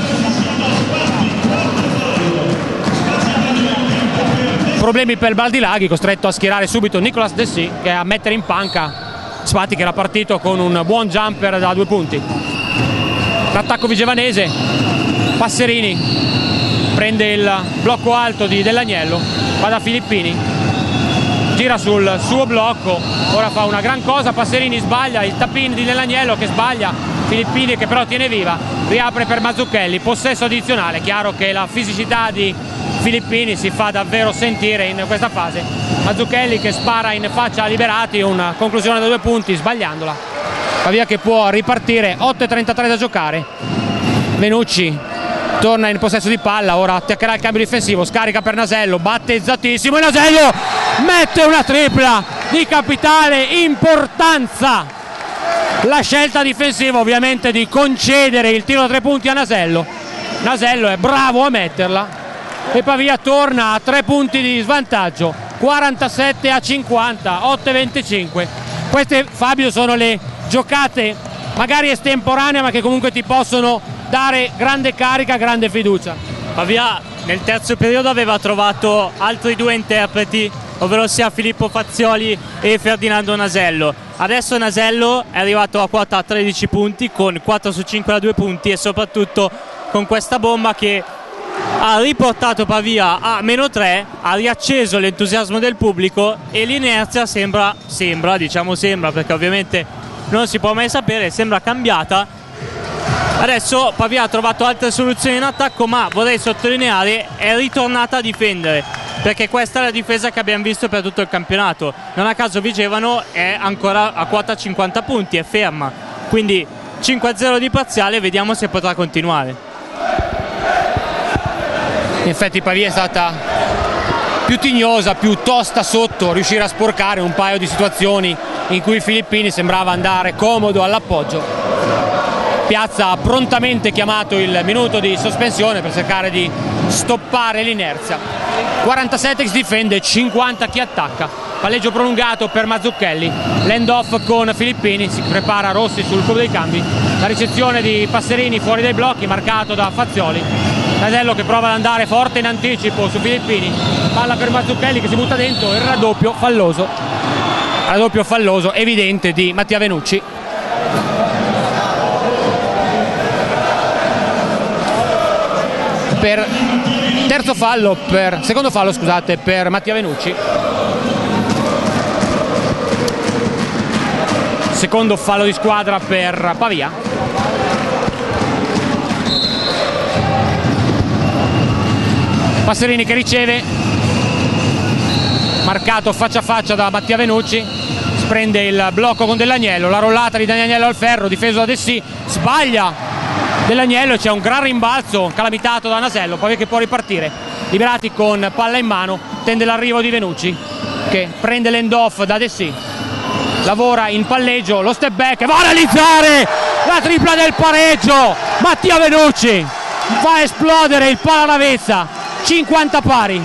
problemi per Baldilaghi, costretto a schierare subito Nicolas Dessì che a mettere in panca Spatti che era partito con un buon jumper da 2 punti. L'attacco vigevanese, Passerini prende il blocco alto di Dell'Agnello, va da Filippini, gira sul suo blocco, ora fa una gran cosa, Passerini sbaglia, il tap-in di Dell'Agnello che sbaglia, Filippini che però tiene viva, riapre per Mazzucchelli, possesso addizionale. Chiaro che la fisicità di Filippini si fa davvero sentire in questa fase. Mazzucchelli che spara in faccia a Liberati, una conclusione da 2 punti sbagliandola. Pavia che può ripartire, 8:33 da giocare. Venucci torna in possesso di palla, ora attaccherà il cambio difensivo, scarica per Nasello, battezzatissimo e Nasello mette una tripla di capitale importanza. La scelta difensiva ovviamente di concedere il tiro da 3 punti a Nasello. Nasello è bravo a metterla e Pavia torna a 3 punti di svantaggio, 47-50, 8:25. Queste, Fabio, sono le giocate magari estemporanee ma che comunque ti possono dare grande carica, grande fiducia. Pavia nel terzo periodo aveva trovato altri 2 interpreti, ovvero sia Filippo Fazzioli e Ferdinando Nasello. Adesso Nasello è arrivato a quota 13 punti con 4 su 5 da 2 punti e soprattutto con questa bomba che ha riportato Pavia a -3, ha riacceso l'entusiasmo del pubblico e l'inerzia sembra perché ovviamente non si può mai sapere, sembra cambiata. Adesso Pavia ha trovato altre soluzioni in attacco, ma vorrei sottolineare è ritornata a difendere, perché questa è la difesa che abbiamo visto per tutto il campionato. Non a caso Vigevano è ancora a quota 50 punti, è ferma, quindi 5-0 di parziale, vediamo se potrà continuare. In effetti Pavia è stata più tignosa, più tosta sotto, riuscire a sporcare un paio di situazioni in cui Filippini sembrava andare comodo all'appoggio. Piazza ha prontamente chiamato il minuto di sospensione per cercare di stoppare l'inerzia. 47 chi difende, 50 chi attacca. Palleggio prolungato per Mazzucchelli, l'end off con Filippini, si prepara Rossi sul cubo dei cambi. La ricezione di Passerini fuori dai blocchi, marcato da Fazzioli. Nasello che prova ad andare forte in anticipo su Filippini, palla per Mazzucchelli che si butta dentro, il raddoppio falloso evidente di Mattia Venucci. Per secondo fallo per Mattia Venucci. Secondo fallo di squadra per Pavia. Passerini che riceve, marcato faccia a faccia da Mattia Venucci, prende il blocco con Dell'Agnello, la rollata di Dell'Agnello al ferro, difeso da Dessì, sbaglia Dell'Agnello, c'è un gran rimbalzo calamitato da Nasello, poi che può ripartire. Liberati con palla in mano, tende l'arrivo di Venucci che prende l'end off da Dessì, lavora in palleggio, lo step back e va a realizzare la tripla del pareggio. Mattia Venucci fa esplodere il Pallaravizza, 50 pari,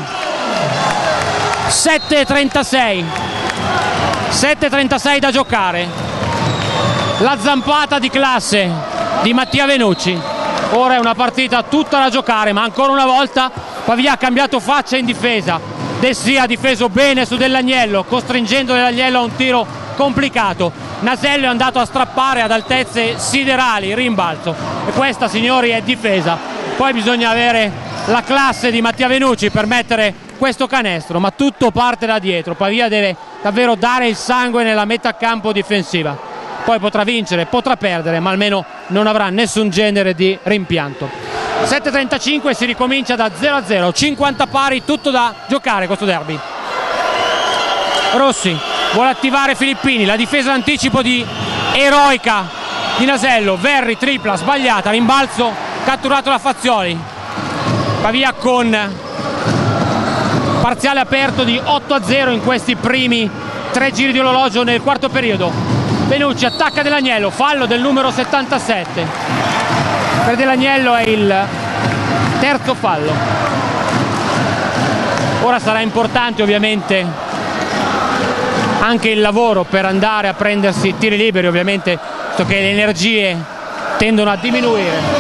7:36 da giocare. La zampata di classe di Mattia Venucci. Ora è una partita tutta da giocare, ma ancora una volta Pavia ha cambiato faccia in difesa. Dessì ha difeso bene su Dell'Agnello, costringendo Dell'Agnello a un tiro complicato. Nasello è andato a strappare ad altezze siderali il rimbalzo, e questa, signori, è difesa. Poi bisogna avere la classe di Mattia Venucci per mettere questo canestro, ma tutto parte da dietro. Pavia deve davvero dare il sangue nella metà campo difensiva, poi potrà vincere, potrà perdere, ma almeno non avrà nessun genere di rimpianto. 7:35, si ricomincia da 0-0, 50 pari, tutto da giocare questo derby. Rossi vuole attivare Filippini, la difesa d'anticipo eroica di Nasello. Verri, tripla sbagliata, rimbalzo catturato da Fazioli. Pavia con parziale aperto di 8-0 in questi primi 3 giri di orologio nel quarto periodo. Benucci attacca Dell'Agnello, fallo del numero 77. Per Dell'Agnello è il terzo fallo. Ora sarà importante ovviamente anche il lavoro per andare a prendersi tiri liberi, ovviamente, visto che le energie tendono a diminuire.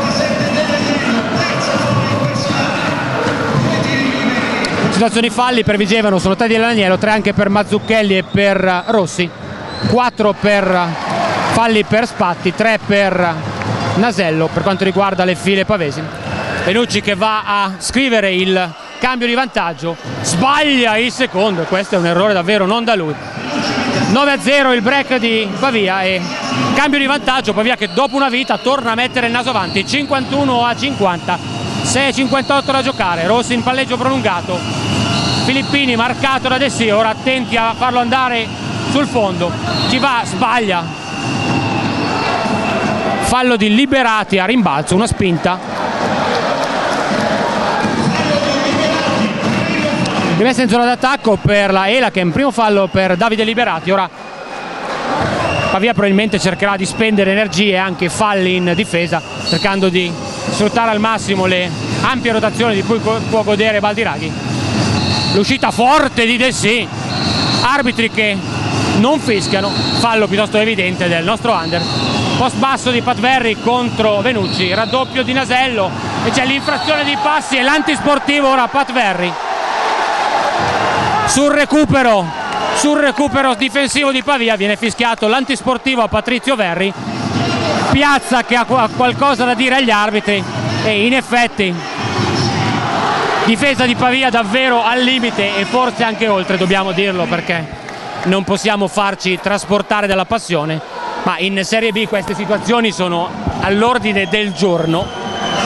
Situazioni falli per Vigevano sono 3 di Dell'Agnello, 3 anche per Mazzucchelli e per Rossi, 4 per falli per Spatti, 3 per Nasello per quanto riguarda le file pavesi. Benucci che va a scrivere il cambio di vantaggio, sbaglia il secondo, questo è un errore davvero non da lui. 9-0 il break di Pavia e cambio di vantaggio. Pavia che dopo una vita torna a mettere il naso avanti, 51-50, 6:58 da giocare. Rossi in palleggio prolungato, Filippini marcato da De Sì, ora attenti a farlo andare sul fondo, ci va, sbaglia, fallo di Liberati a rimbalzo, una spinta. Rimessa in zona d'attacco per la Elachem, primo fallo per Davide Liberati. Ora Pavia probabilmente cercherà di spendere energie, anche falli in difesa, cercando di sfruttare al massimo le ampie rotazioni di cui può godere Baldiraghi. L'uscita forte di De Sì, arbitri che non fischiano, fallo piuttosto evidente del nostro under. Post basso di Pat Verri contro Benucci, raddoppio di Nasello e c'è l'infrazione di passi e l'antisportivo ora Pat Verri. Sul recupero difensivo di Pavia viene fischiato l'antisportivo a Patrizio Verri. Piazza che ha qualcosa da dire agli arbitri e in effetti difesa di Pavia davvero al limite e forse anche oltre, dobbiamo dirlo, perché non possiamo farci trasportare dalla passione, ma in Serie B queste situazioni sono all'ordine del giorno.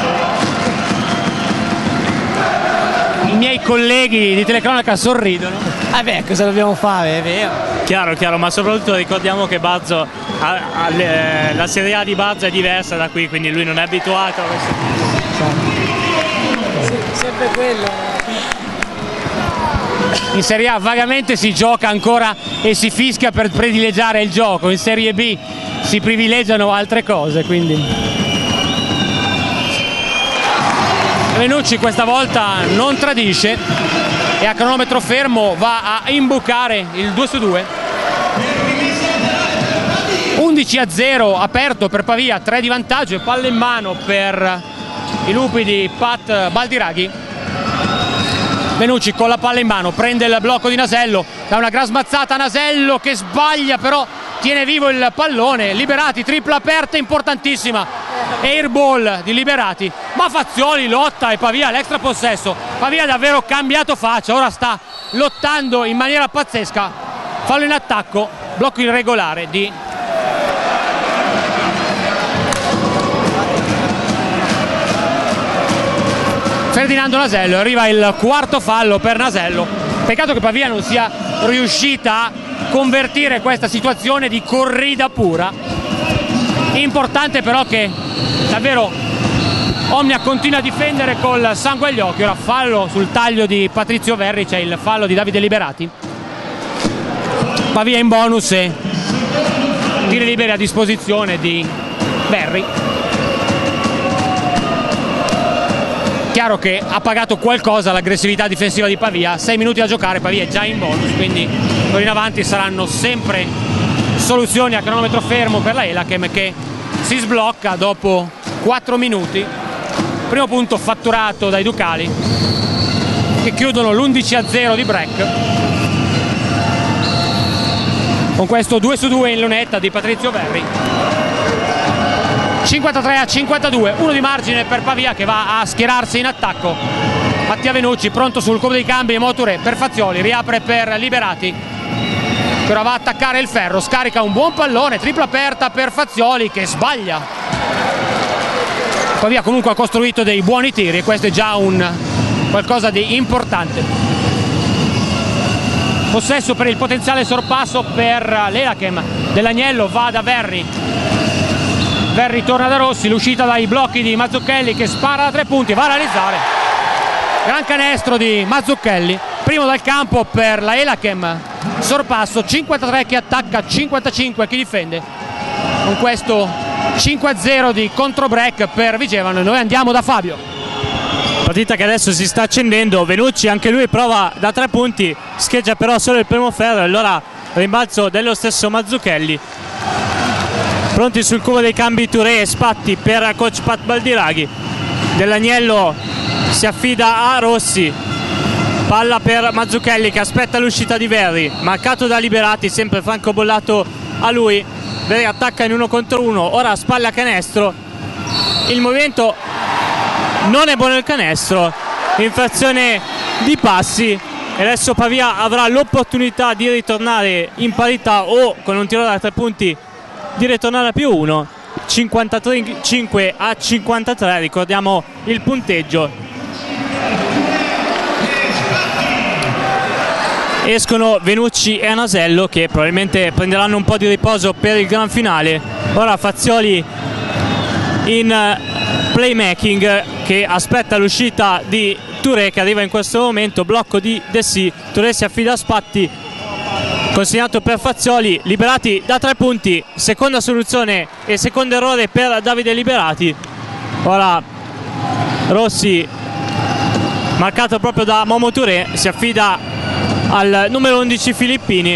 I miei colleghi di telecronaca sorridono. Beh, cosa dobbiamo fare, è vero. Chiaro, ma soprattutto ricordiamo che Bazzo, la Serie A di Bazzo è diversa da qui, quindi lui non è abituato a questo. Sempre quello. In Serie A vagamente si gioca ancora e si fischia per privilegiare il gioco, in Serie B si privilegiano altre cose, quindi. Benucci questa volta non tradisce e a cronometro fermo va a imbucare il 2-2. 11-0 aperto per Pavia, 3 di vantaggio e palla in mano per i lupi di Pat Baldiraghi. Benucci con la palla in mano prende il blocco di Nasello, da una gran smazzata Nasello che sbaglia, però tiene vivo il pallone. Liberati, tripla aperta importantissima, airball di Liberati, ma Fazioli lotta e Pavia l'extra possesso. Pavia ha davvero cambiato faccia, ora sta lottando in maniera pazzesca. Fallo in attacco, blocco irregolare di Ferdinando Nasello. Arriva il quarto fallo per Nasello. Peccato che Pavia non sia riuscita a convertire questa situazione di corrida pura. Importante però che davvero Omnia continua a difendere col sangue agli occhi. Ora fallo sul taglio di Patrizio Verri, c'è il fallo di Davide Liberati. Pavia in bonus e tiri liberi a disposizione di Verri. Chiaro che ha pagato qualcosa l'aggressività difensiva di Pavia, 6 minuti a giocare, Pavia è già in bonus, quindi d'ora in avanti saranno sempre soluzioni a cronometro fermo per la Elachem che si sblocca dopo 4 minuti. Primo punto fatturato dai Ducali che chiudono l'11-0 di break con questo 2-2 in lunetta di Patrizio Verri. 53-52, 1 di margine per Pavia che va a schierarsi in attacco. Mattia Venucci pronto sul cubo dei cambi, Moture per Fazioli, riapre per Liberati, però va a attaccare il ferro, scarica un buon pallone, tripla aperta per Fazioli che sbaglia. Pavia comunque ha costruito dei buoni tiri e questo è già qualcosa di importante. Possesso per il potenziale sorpasso per l'Elachem, Dell'Agnello va da Verri, Verri torna da Rossi, l'uscita dai blocchi di Mazzucchelli che spara da 3 punti, va a realizzare. Gran canestro di Mazzucchelli, primo dal campo per la Elachem, sorpasso, 53 chi attacca, 55 chi difende. Con questo 5-0 di controbreak per Vigevano e noi andiamo da Fabio. Partita che adesso si sta accendendo, Venucci anche lui prova da 3 punti, scheggia però solo il primo ferro e allora rimbalzo dello stesso Mazzucchelli. Pronti sul cubo dei cambi Touré e Spatti per coach Pat Baldiraghi. Dell'Agnello si affida a Rossi, palla per Mazzucchelli che aspetta l'uscita di Verri, marcato da Liberati, sempre francobollato a lui. Verri attacca in 1 contro 1, ora spalla canestro, il movimento non è buono, il canestro, infrazione di passi e adesso Pavia avrà l'opportunità di ritornare in parità o con un tiro da 3 punti di ritornare a +1. 55 a 53, ricordiamo il punteggio. Escono Venucci e Anasello che probabilmente prenderanno un po' di riposo per il gran finale. Ora Fazioli in playmaking che aspetta l'uscita di Touré che arriva in questo momento, blocco di Dessì, Touré si affida a Spatti, consegnato per Fazioli, Liberati da 3 punti, seconda soluzione e secondo errore per Davide Liberati. Ora Rossi, marcato proprio da Momo Touré, si affida al numero 11 Filippini.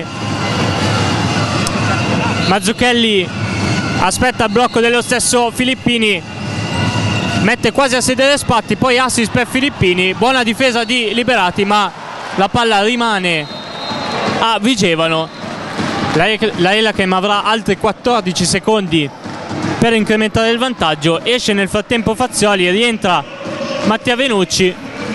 Mazzucchelli aspetta il blocco dello stesso Filippini, mette quasi a sedere Spatti, poi assist per Filippini, buona difesa di Liberati ma la palla rimane a Vigevano. La Elachem avrà altri 14 secondi per incrementare il vantaggio, esce nel frattempo Fazioli, rientra Mattia Venucci.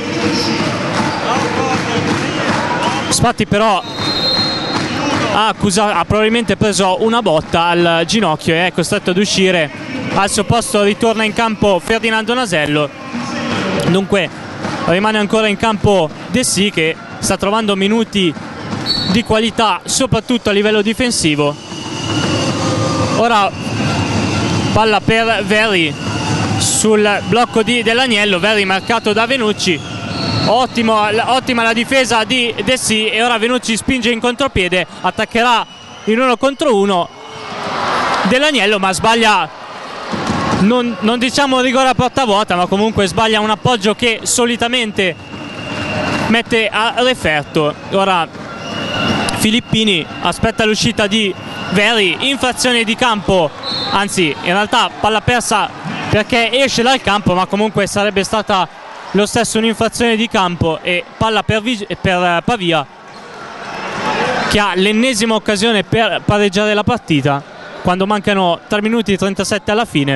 Spatti però ha probabilmente preso una botta al ginocchio e è costretto ad uscire. Al suo posto ritorna in campo Ferdinando Nasello, dunque rimane ancora in campo Dessì che sta trovando minuti di qualità soprattutto a livello difensivo. Ora palla per Verri sul blocco di Dell'Agnello, Verri marcato da Venucci, ottima la difesa di Dessì e ora Venucci spinge in contropiede, attaccherà in 1 contro 1 Dell'Agnello ma sbaglia, non diciamo rigore a porta vuota, ma comunque sbaglia un appoggio che solitamente mette a referto. Ora Filippini aspetta l'uscita di Verri, infrazione di campo, anzi in realtà palla persa perché esce dal campo, ma comunque sarebbe stata lo stesso un'infrazione di campo e palla per Pavia che ha l'ennesima occasione per pareggiare la partita quando mancano 3 minuti e 37 alla fine.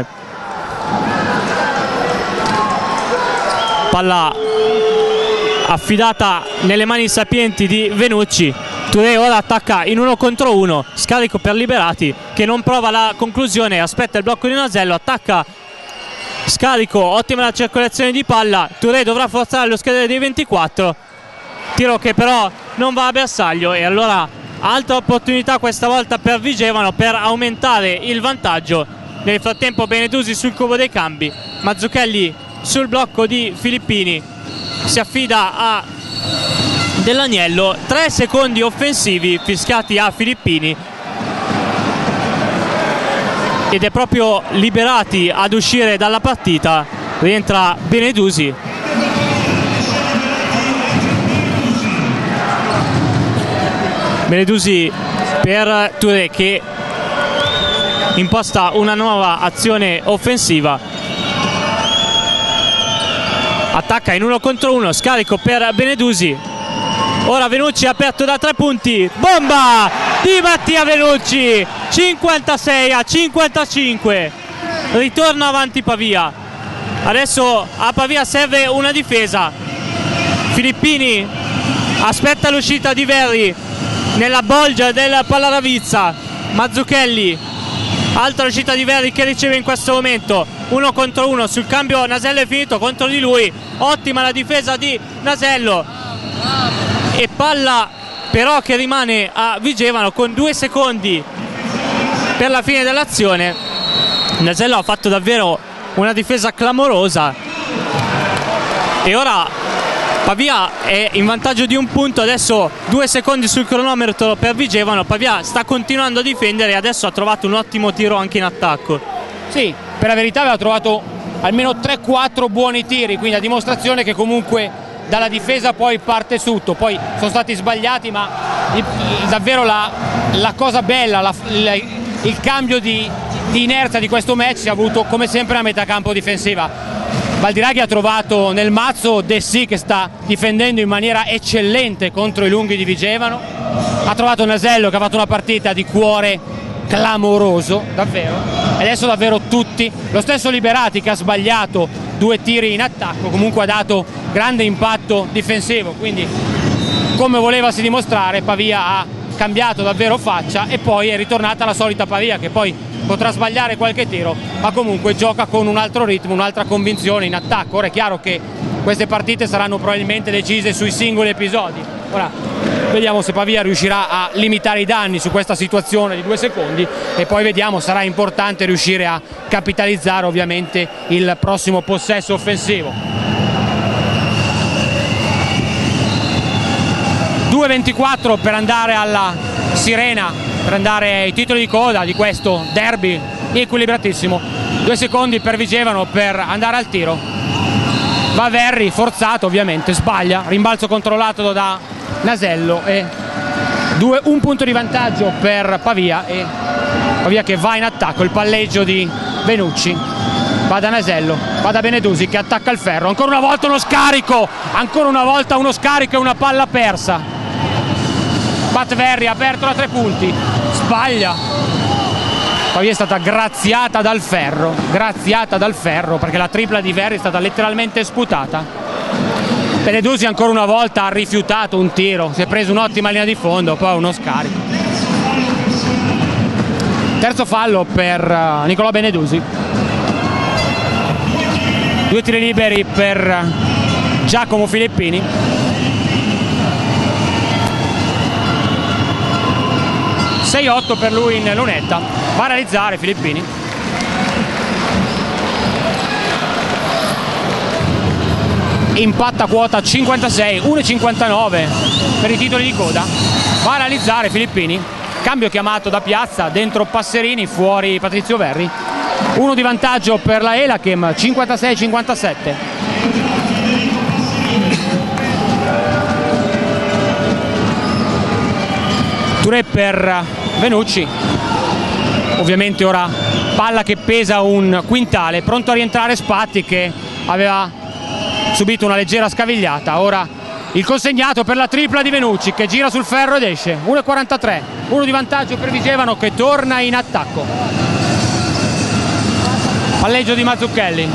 Palla affidata nelle mani sapienti di Venucci. Touré ora attacca in 1 contro 1, scarico per Liberati che non prova la conclusione, aspetta il blocco di Nasello, attacca, scarico, ottima la circolazione di palla, Touré dovrà forzare lo scadere dei 24, tiro che però non va a bersaglio e allora altra opportunità questa volta per Vigevano per aumentare il vantaggio. Nel frattempo Benedusi sul cubo dei cambi, Mazzucchelli sul blocco di Filippini, si affida a Dell'Agnello, 3 secondi offensivi fischiati a Filippini ed è proprio Liberati ad uscire dalla partita, rientra Benedusi. Benedusi per Touré che imposta una nuova azione offensiva, attacca in 1 contro 1, scarico per Benedusi. Ora Venucci aperto da 3 punti, bomba di Mattia Venucci, 56 a 55, ritorno avanti Pavia. Adesso a Pavia serve una difesa, Filippini aspetta l'uscita di Verri nella bolgia del Pallaravizza. Mazzucchelli, altra uscita di Verri che riceve in questo momento 1 contro 1 sul cambio. Nasello è finito contro di lui, ottima la difesa di Nasello e palla però che rimane a Vigevano con 2 secondi per la fine dell'azione. Nasello ha fatto davvero una difesa clamorosa e ora Pavia è in vantaggio di 1 punto, adesso 2 secondi sul cronometro per Vigevano. Pavia sta continuando a difendere e adesso ha trovato un ottimo tiro anche in attacco. Sì, per la verità aveva trovato almeno 3-4 buoni tiri, quindi a dimostrazione che comunque dalla difesa poi parte tutto. Poi sono stati sbagliati, ma davvero la cosa bella, il cambio di inerzia di questo match si è avuto come sempre a metà campo difensiva. Baldiraghi ha trovato nel mazzo Dessì che sta difendendo in maniera eccellente contro i lunghi di Vigevano, ha trovato Nasello che ha fatto una partita di cuore clamoroso davvero, e adesso davvero tutti, lo stesso Liberati che ha sbagliato 2 tiri in attacco comunque ha dato grande impatto difensivo, quindi come volevasi dimostrare Pavia ha cambiato davvero faccia e poi è ritornata la solita Pavia che poi potrà sbagliare qualche tiro ma comunque gioca con un altro ritmo, un'altra convinzione in attacco. Ora è chiaro che queste partite saranno probabilmente decise sui singoli episodi, ora vediamo se Pavia riuscirà a limitare i danni su questa situazione di 2 secondi e poi vediamo, sarà importante riuscire a capitalizzare ovviamente il prossimo possesso offensivo. 2:24 per andare alla sirena, per andare ai titoli di coda di questo derby equilibratissimo. 2 secondi per Vigevano per andare al tiro, va Verri, forzato ovviamente, sbaglia, rimbalzo controllato da Nasello e 1 punto di vantaggio per Pavia e Pavia che va in attacco. Il palleggio di Venucci, va da Nasello, va da Benedusi che attacca il ferro, ancora una volta uno scarico, ancora una volta uno scarico e una palla persa. Pat Verri aperto da 3 punti, sbaglia. Pavia è stata graziata dal ferro perché la tripla di Verri è stata letteralmente sputata. Benedusi ancora una volta ha rifiutato un tiro, si è preso un'ottima linea di fondo, poi uno scarico. Terzo fallo per Nicolò Benedusi. 2 tiri liberi per Giacomo Filippini. 6-8 per lui in lunetta, va a realizzare Filippini. Impatta quota 56, 1,59 per i titoli di coda, va a realizzare Filippini. Cambio chiamato da Piazza, dentro Passerini, fuori Patrizio Verri. 1 di vantaggio per la Elachem, 56-57. Touré per Venucci, ovviamente ora palla che pesa un quintale, pronto a rientrare Spatti che aveva subito una leggera scavigliata. Ora il consegnato per la tripla di Venucci che gira sul ferro ed esce. 1,43, 1 di vantaggio per Vigevano che torna in attacco. Palleggio di Mazzucchelli,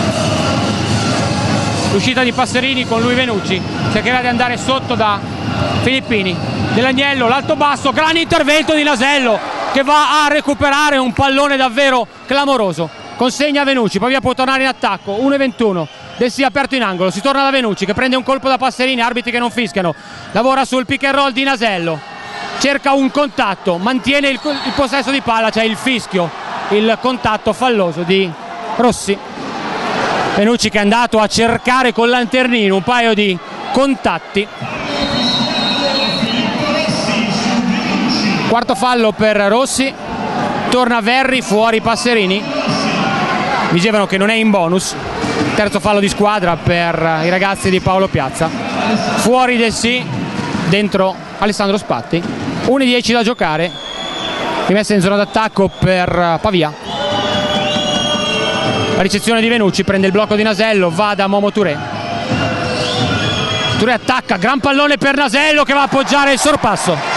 l'uscita di Passerini con lui Venucci, cercherà di andare sotto da Filippini. Dell'Agnello, l'alto basso, gran intervento di Nasello che va a recuperare un pallone davvero clamoroso, consegna a Venucci, Pavia può tornare in attacco. 1,21, Dessì aperto in angolo, si torna da Venucci che prende un colpo da Passerini, arbitri che non fischiano, lavora sul pick and roll di Nasello, cerca un contatto, mantiene il possesso di palla, c'è il fischio, il contatto falloso di Rossi. Venucci che è andato a cercare col lanternino un paio di contatti. Quarto fallo per Rossi, torna Verri, fuori Passerini. Vigevano che non è in bonus. Terzo fallo di squadra per i ragazzi di Paolo Piazza. Fuori Dessì, dentro Alessandro Spatti. 1:10 da giocare. Rimessa in zona d'attacco per Pavia. La ricezione di Venucci, prende il blocco di Nasello, va da Momo Touré. Touré attacca, gran pallone per Nasello che va a appoggiare il sorpasso.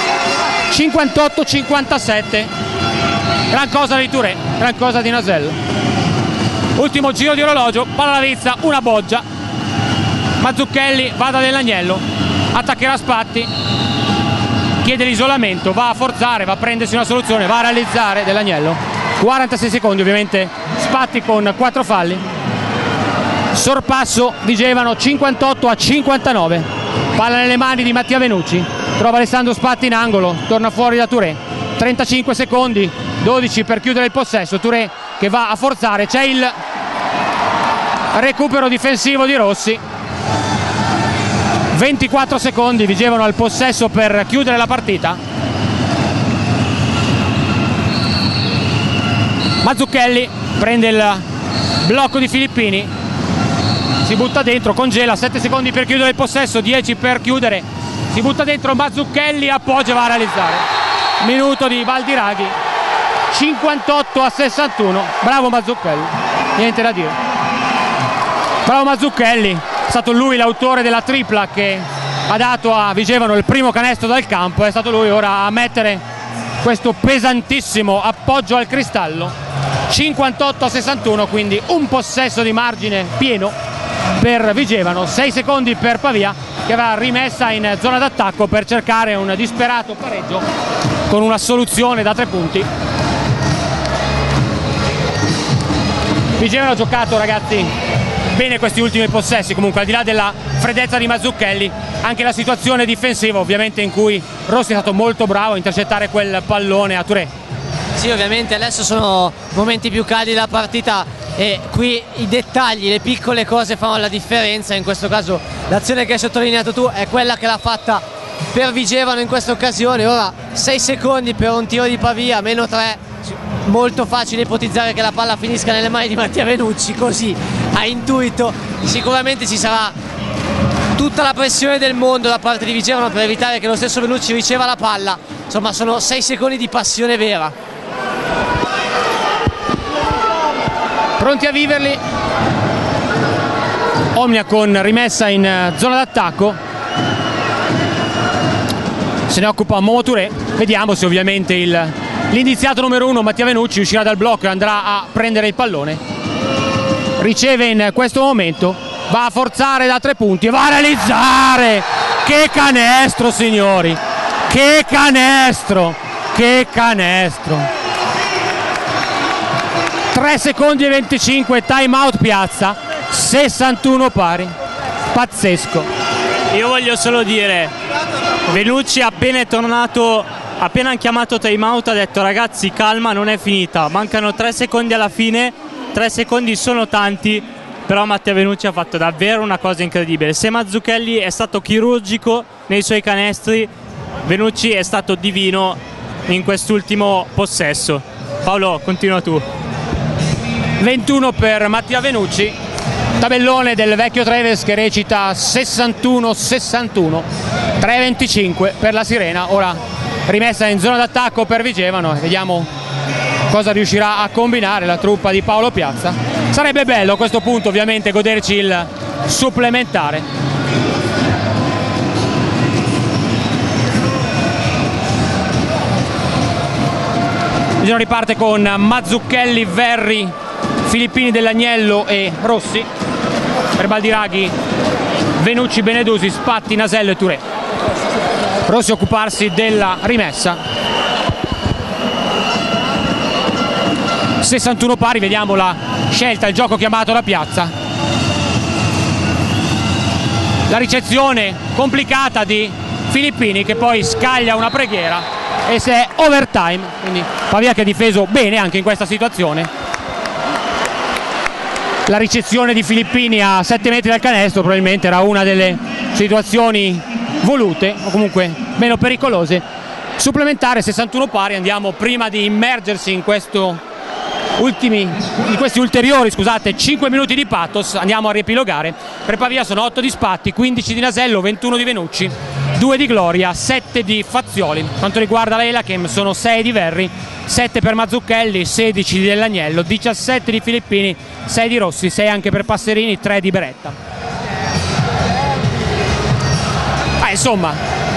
58-57, gran cosa di Touré, gran cosa di Nasello. Ultimo giro di orologio, Pallaravizza, una boggia, Mazzucchelli va da Dell'Agnello, attaccherà Spatti, chiede l'isolamento, va a forzare, va a prendersi una soluzione, va a realizzare Dell'Agnello. 46 secondi, ovviamente Spatti con 4 falli. Sorpasso Vigevano 58-59. Palla nelle mani di Mattia Venucci, trova Alessandro Spatti in angolo, torna fuori da Touré. 35 secondi, 12 per chiudere il possesso. Touré che va a forzare, c'è il recupero difensivo di Rossi. 24 secondi, Vigevano al possesso per chiudere la partita. Mazzucchelli prende il blocco di Filippini, si butta dentro, congela, 7 secondi per chiudere il possesso, 10 per chiudere, si butta dentro Mazzucchelli, appoggia e va a realizzare. Minuto di Baldiraghi, 58-61. Bravo Mazzucchelli, niente da dire. Bravo Mazzucchelli, è stato lui l'autore della tripla che ha dato a Vigevano il primo canestro dal campo, è stato lui ora a mettere questo pesantissimo appoggio al cristallo. 58-61, quindi un possesso di margine pieno per Vigevano, 6 secondi per Pavia che va rimessa in zona d'attacco per cercare un disperato pareggio con una soluzione da 3 punti. Vigevano ha giocato, ragazzi, bene questi ultimi possessi, comunque al di là della freddezza di Mazzucchelli, anche la situazione difensiva ovviamente in cui Rossi è stato molto bravo a intercettare quel pallone a Touré. Sì, ovviamente adesso sono momenti più caldi della partita e qui i dettagli, le piccole cose fanno la differenza. In questo caso l'azione che hai sottolineato tu è quella che l'ha fatta per Vigevano in questa occasione. Ora 6 secondi per un tiro di Pavia, meno 3, molto facile ipotizzare che la palla finisca nelle mani di Mattia Venucci, così a intuito. Sicuramente ci sarà tutta la pressione del mondo da parte di Vigevano per evitare che lo stesso Venucci riceva la palla. Insomma, sono 6 secondi di passione vera. Pronti a viverli. Omnia con rimessa in zona d'attacco, se ne occupa Momo Touré. Vediamo se ovviamente l'indiziato numero 1 Mattia Venucci uscirà dal blocco e andrà a prendere il pallone. Riceve in questo momento, va a forzare da 3 punti e va a realizzare. Che canestro, signori, che canestro, che canestro. 3 secondi e 25, time out Piazza, 61 pari, pazzesco. Io voglio solo dire, Venucci appena è tornato, appena hanno chiamato time out ha detto ragazzi calma, non è finita, mancano 3 secondi alla fine, 3 secondi sono tanti, però Mattia Venucci ha fatto davvero una cosa incredibile. Se Mazzucchelli è stato chirurgico nei suoi canestri, Venucci è stato divino in quest'ultimo possesso. Paolo, continua tu. 21 per Mattia Venucci, tabellone del vecchio Treves che recita 61-61, 3-25 per la Sirena. Ora rimessa in zona d'attacco per Vigevano e vediamo cosa riuscirà a combinare la truppa di Paolo Piazza. Sarebbe bello a questo punto ovviamente goderci il supplementare. Vigevano riparte con Mazzucchelli, Verri, Filippini, Dell'Agnello e Rossi. Per Baldiraghi, Venucci, Benedusi, Spatti, Nasello e Touré. Rossi a occuparsi della rimessa. 61 pari, vediamo la scelta, il gioco chiamato da Piazza. La ricezione complicata di Filippini che poi scaglia una preghiera e se è overtime, quindi Pavia che ha difeso bene anche in questa situazione. La ricezione di Filippini a 7 metri dal canestro probabilmente era una delle situazioni volute o comunque meno pericolose. Supplementare, 61 pari, andiamo prima di immergersi in questi ulteriori 5 minuti di pathos, andiamo a riepilogare. Per Pavia sono 8 di Spatti, 15 di Nasello, 21 di Venucci, 2 di Gloria, 7 di Fazioli. Quanto riguarda l'Elachem sono 6 di Verri, 7 per Mazzucchelli, 16 di Dell'Agnello, 17 di Filippini, 6 di Rossi, 6 anche per Passerini, 3 di Beretta. Insomma,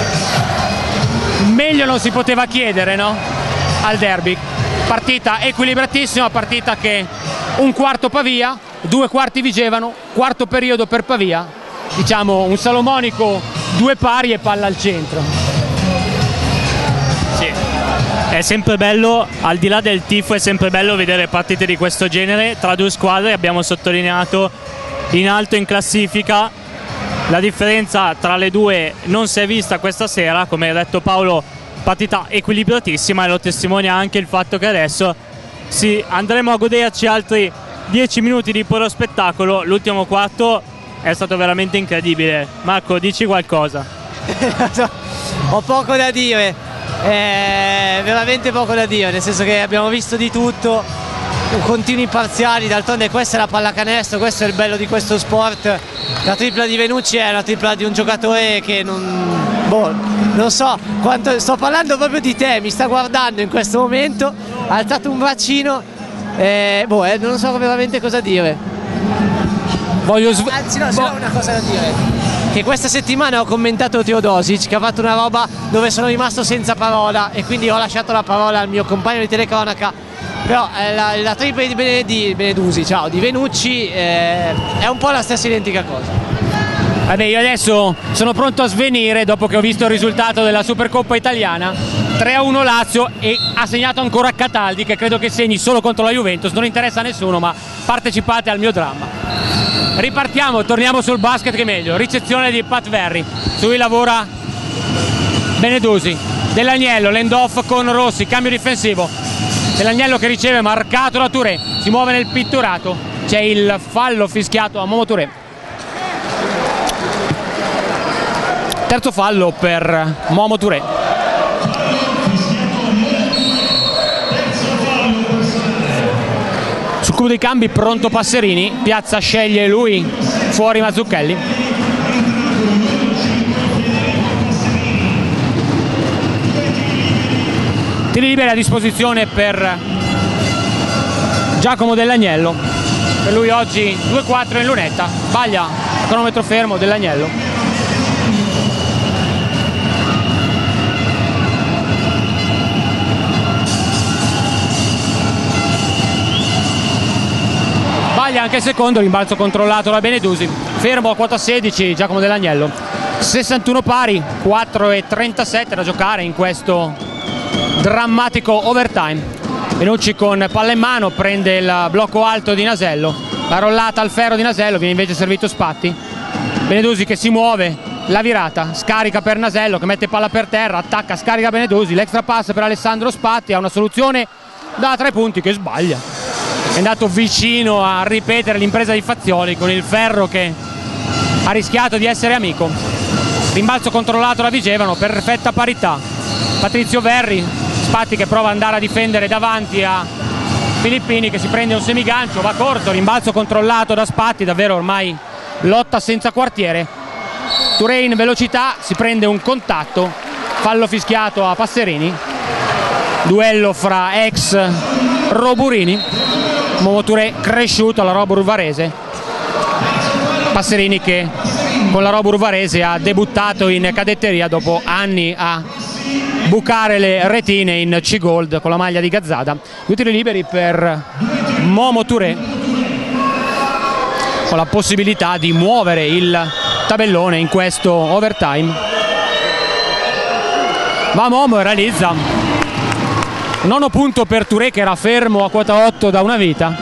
meglio non si poteva chiedere, no? Al derby. Partita equilibratissima, partita che un quarto Pavia, 2 quarti Vigevano, quarto periodo per Pavia, diciamo un salomonico 2 pari e palla al centro. Sì, è sempre bello, al di là del tifo, è sempre bello vedere partite di questo genere tra due squadre. Abbiamo sottolineato in alto in classifica, la differenza tra le due non si è vista questa sera, come ha detto Paolo, partita equilibratissima, e lo testimonia anche il fatto che adesso andremo a goderci altri 10 minuti di puro spettacolo. L'ultimo quarto è stato veramente incredibile. Marco, dici qualcosa. Ho poco da dire, veramente poco da dire, nel senso che abbiamo visto di tutto, continui parziali, d'altronde questa è la pallacanestro, questo è il bello di questo sport. La tripla di Venucci è una tripla di un giocatore che non so quanto, sto parlando proprio di te, mi sta guardando in questo momento, ha alzato un braccino, non so veramente cosa dire. Anzi no, c'è una cosa da dire, che questa settimana ho commentato Teodosic, che ha fatto una roba dove sono rimasto senza parola, e quindi ho lasciato la parola al mio compagno di telecronaca. Però la tripla di Venucci è un po' la stessa identica cosa. Vabbè, io adesso sono pronto a svenire dopo che ho visto il risultato della Supercoppa italiana, 3-1 Lazio, e ha segnato ancora Cataldi, che credo che segni solo contro la Juventus. Non interessa a nessuno, ma partecipate al mio dramma. Ripartiamo, torniamo sul basket, che è meglio. Ricezione di Pat Verri, su cui lavora Benedusi. Dell'Agnello, l'end off con Rossi, cambio difensivo. Dell'Agnello che riceve, marcato da Touré, si muove nel pitturato, c'è il fallo fischiato a Momo Touré. Terzo fallo per Momo Touré. Sul cubo dei cambi pronto Passerini, Piazza sceglie lui, fuori Mazzucchelli. Tiri liberi a disposizione per Giacomo Dell'Agnello, per lui oggi 2-4 in lunetta, sbaglia, cronometro fermo Dell'Agnello. Sbaglia anche il secondo, rimbalzo controllato da Benedusi, fermo a quota 16 Giacomo Dell'Agnello. 61 pari, 4:37 da giocare in questo drammatico overtime. Venucci con palla in mano prende il blocco alto di Nasello, la rollata al ferro di Nasello, viene invece servito Spatti. Benedusi che si muove, la virata, scarica per Nasello che mette palla per terra, attacca, scarica Benedusi, l'extra pass per Alessandro Spatti, ha una soluzione da 3 punti che sbaglia. È andato vicino a ripetere l'impresa di Fazioli con il ferro che ha rischiato di essere amico. Rimbalzo controllato da Vigevano, perfetta parità. Patrizio Verri, Spatti che prova ad andare a difendere davanti a Filippini che si prende un semigancio, va corto, rimbalzo controllato da Spatti, davvero ormai lotta senza quartiere. Touré in velocità, si prende un contatto, fallo fischiato a Passerini, duello fra ex Roburini. Momo Touré cresciuto alla Robur Varese, Passerini che con la Robur Varese ha debuttato in cadetteria dopo anni a bucare le retine in C-Gold con la maglia di Gazzada. 2 tiri liberi per Momo Touré, con la possibilità di muovere il tabellone in questo overtime. Va Momo e realizza. Nono punto per Touré che era fermo a quota 8 da una vita.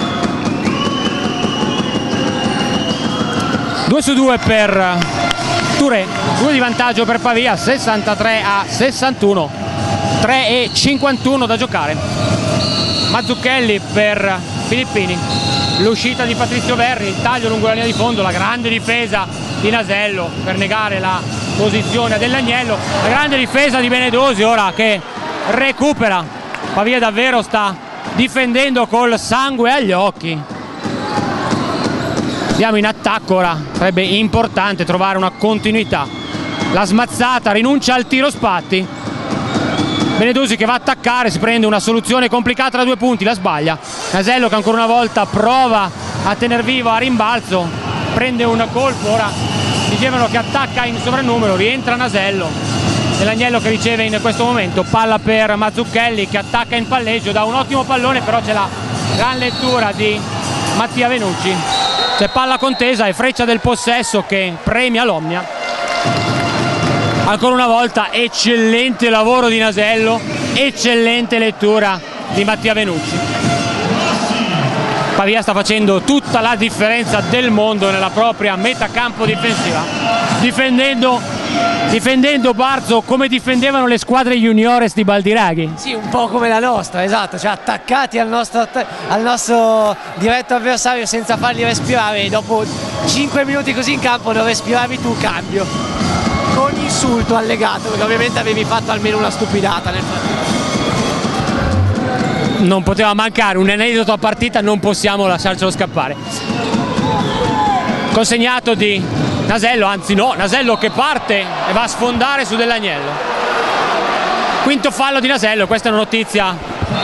2-2 per Touré, 2 di vantaggio per Pavia, 63-61, 3:51 da giocare. Mazzucchelli per Filippini, l'uscita di Patrizio Verri, il taglio lungo la linea di fondo, la grande difesa di Nasello per negare la posizione dell'Agnello, la grande difesa di Benedusi ora che recupera. Pavia davvero sta difendendo col sangue agli occhi. Andiamo in attacco ora, sarebbe importante trovare una continuità. La smazzata, rinuncia al tiro Spatti. Benedusi che va a attaccare, si prende una soluzione complicata da 2 punti, la sbaglia. Nasello che ancora una volta prova a tener vivo a rimbalzo, prende un colpo, ora dicevano che attacca in sovrannumero, rientra Nasello. Dell'Agnello che riceve in questo momento, palla per Mazzucchelli che attacca in palleggio, dà un ottimo pallone, però c'è la gran lettura di Mattia Venucci. c'è palla contesa e freccia del possesso che premia l'Omnia. Ancora una volta eccellente lavoro di Nasello, eccellente lettura di Mattia Venucci. Pavia sta facendo tutta la differenza del mondo nella propria metà campo difensiva, difendendo Barzo come difendevano le squadre juniores di Baldiraghi. Sì, un po' come la nostra, esatto, cioè attaccati al nostro diretto avversario senza farli respirare, e dopo 5 minuti così in campo non respiravi tu, cambio, con insulto allegato, perché ovviamente avevi fatto almeno una stupidata nel frattempo. Non poteva mancare un aneddoto a partita, non possiamo lasciarcelo scappare. Consegnato di Nasello, anzi no, Nasello che parte e va a sfondare su Dell'Agnello. Quinto fallo di Nasello, questa è una notizia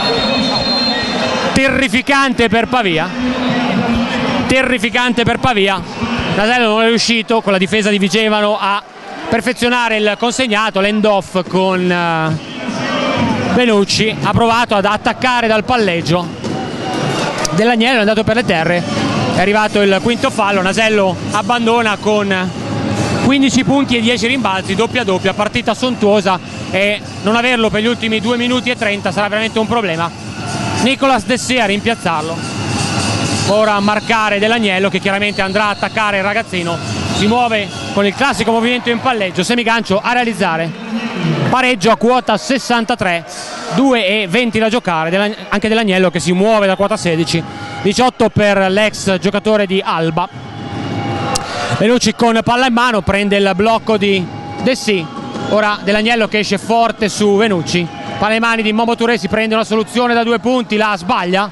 terrificante per Pavia. Terrificante per Pavia. Nasello non è riuscito con la difesa di Vigevano a perfezionare il consegnato, l'end off con Venucci, ha provato ad attaccare dal palleggio. Dell'Agnello è andato per le terre, è arrivato il quinto fallo. Nasello abbandona con 15 punti e 10 rimbalzi, doppia doppia, partita sontuosa, e non averlo per gli ultimi 2 minuti e 30 sarà veramente un problema. Nicolas Dessé a rimpiazzarlo, ora a marcare Dell'Agnello che chiaramente andrà a attaccare il ragazzino, si muove con il classico movimento in palleggio, semigancio a realizzare, pareggio a quota 63, 2:20 da giocare, anche Dell'Agnello che si muove da quota 16, 18 per l'ex giocatore di Alba. Venucci con palla in mano, prende il blocco di Dessé, ora Dell'Agnello che esce forte su Venucci, palla in mani di Momo Touré, si prende una soluzione da 2 punti, la sbaglia,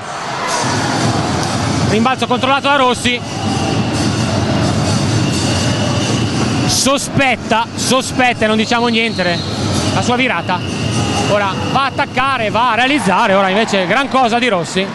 rimbalzo controllato da Rossi, sospetta e non diciamo niente la sua virata, ora va a attaccare, va a realizzare, ora invece gran cosa di Rossi.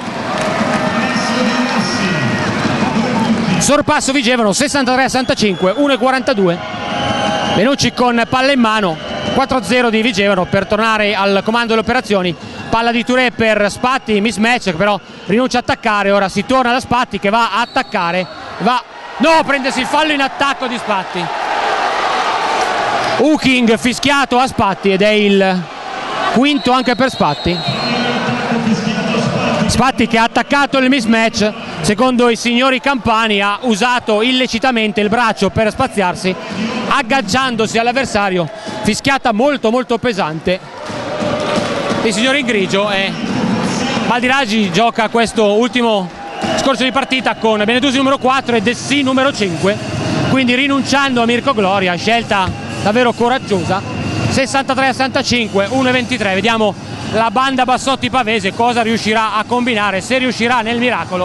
Sorpasso Vigevano 63-65, 1:42. Venucci con palla in mano, 4-0 di Vigevano per tornare al comando delle operazioni. Palla di Touré per Spatti, mismatch che però rinuncia a attaccare, ora si torna da Spatti che va a attaccare, prendersi il fallo in attacco di Spatti. Hooking fischiato a Spatti ed è il quinto anche per Spatti. Spatti che ha attaccato il mismatch, secondo i signori Campani ha usato illecitamente il braccio per spaziarsi, agganciandosi all'avversario, fischiata molto molto pesante. Il signore in grigio è Baldiraghi, gioca questo ultimo scorcio di partita con Benedusi numero 4 e Dessé numero 5, quindi rinunciando a Mirko Gloria, scelta davvero coraggiosa. 63-65, 1:23, vediamo la banda Bassotti Pavese cosa riuscirà a combinare, se riuscirà nel miracolo.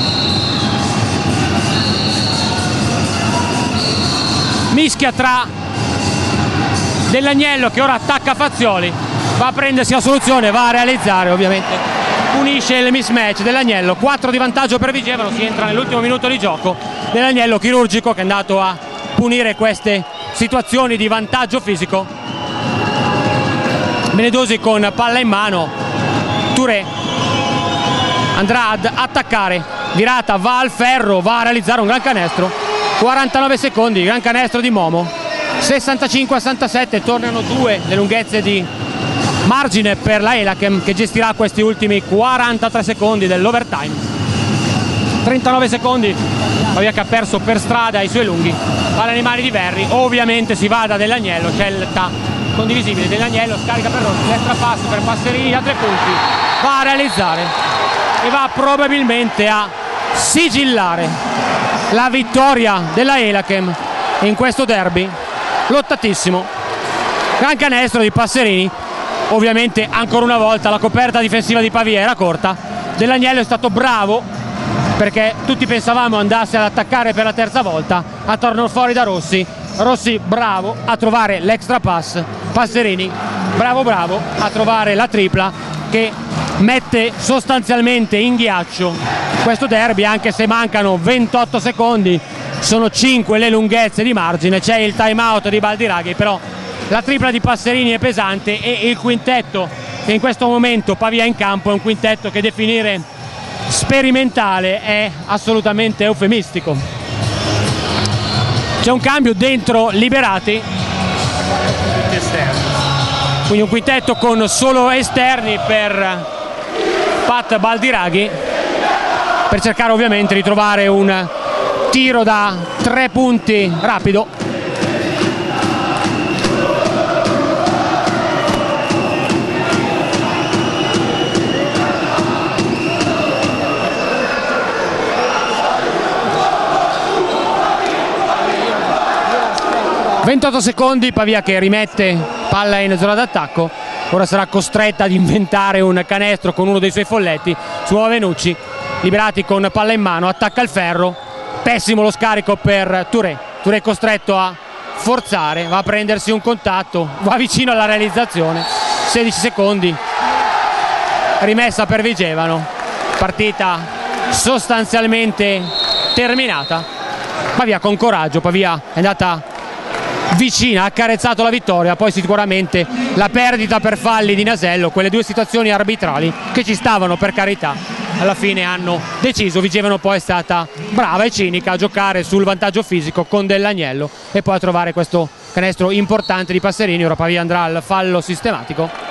Mischia tra Dell'Agnello che ora attacca Fazioli, va a prendersi la soluzione, va a realizzare, ovviamente punisce il mismatch. Dell'Agnello, 4 di vantaggio per Vigevano, si entra nell'ultimo minuto di gioco. Dell'Agnello chirurgico che è andato a punire queste situazioni di vantaggio fisico. Benedosi con palla in mano, Touré andrà ad attaccare, virata, va al ferro, va a realizzare un gran canestro, 49 secondi, gran canestro di Momo. 65-67, tornano 2 le lunghezze di margine per la Elachem che gestirà questi ultimi 43 secondi dell'overtime. 39 secondi, Pavia che ha perso per strada i suoi lunghi, palla nei mani di Verri, ovviamente si va da Dell'Agnello, scelta condivisibile. Dell'Agnello scarica per Rossi, destra passo per Passerini a 3 punti, va a realizzare e va probabilmente a sigillare la vittoria della Elachem in questo derby lottatissimo. Gran canestro di Passerini, ovviamente ancora una volta la coperta difensiva di Pavia era corta. Dell'Agnello è stato bravo perché tutti pensavamo andasse ad attaccare per la terza volta, a tornare fuori da Rossi, bravo a trovare l'extra pass, Passerini bravo a trovare la tripla che mette sostanzialmente in ghiaccio questo derby, anche se mancano 28 secondi, sono 5 le lunghezze di margine, c'è il time out di Baldiraghi, però la tripla di Passerini è pesante e il quintetto che in questo momento Pavia in campo è un quintetto che definire sperimentale è assolutamente eufemistico. C'è un cambio dentro Liberati, quindi un quintetto con solo esterni per Pat Baldiraghi, per cercare ovviamente di trovare un tiro da 3 punti rapido. ...28 secondi, Pavia che rimette palla in zona d'attacco. Ora sarà costretta ad inventare un canestro con uno dei suoi folletti su Venucci. Liberati con palla in mano, attacca il ferro, pessimo lo scarico per Touré. Touré costretto a forzare, va a prendersi un contatto, va vicino alla realizzazione. 16 secondi, rimessa per Vigevano, partita sostanzialmente terminata. Pavia con coraggio, Pavia è andata vicina, ha accarezzato la vittoria, poi sicuramente la perdita per falli di Nasello, quelle 2 situazioni arbitrali che ci stavano, per carità, alla fine hanno deciso. Vigevano poi è stata brava e cinica a giocare sul vantaggio fisico con Dell'Agnello e poi a trovare questo canestro importante di Passerini. Ora Pavia andrà al fallo sistematico.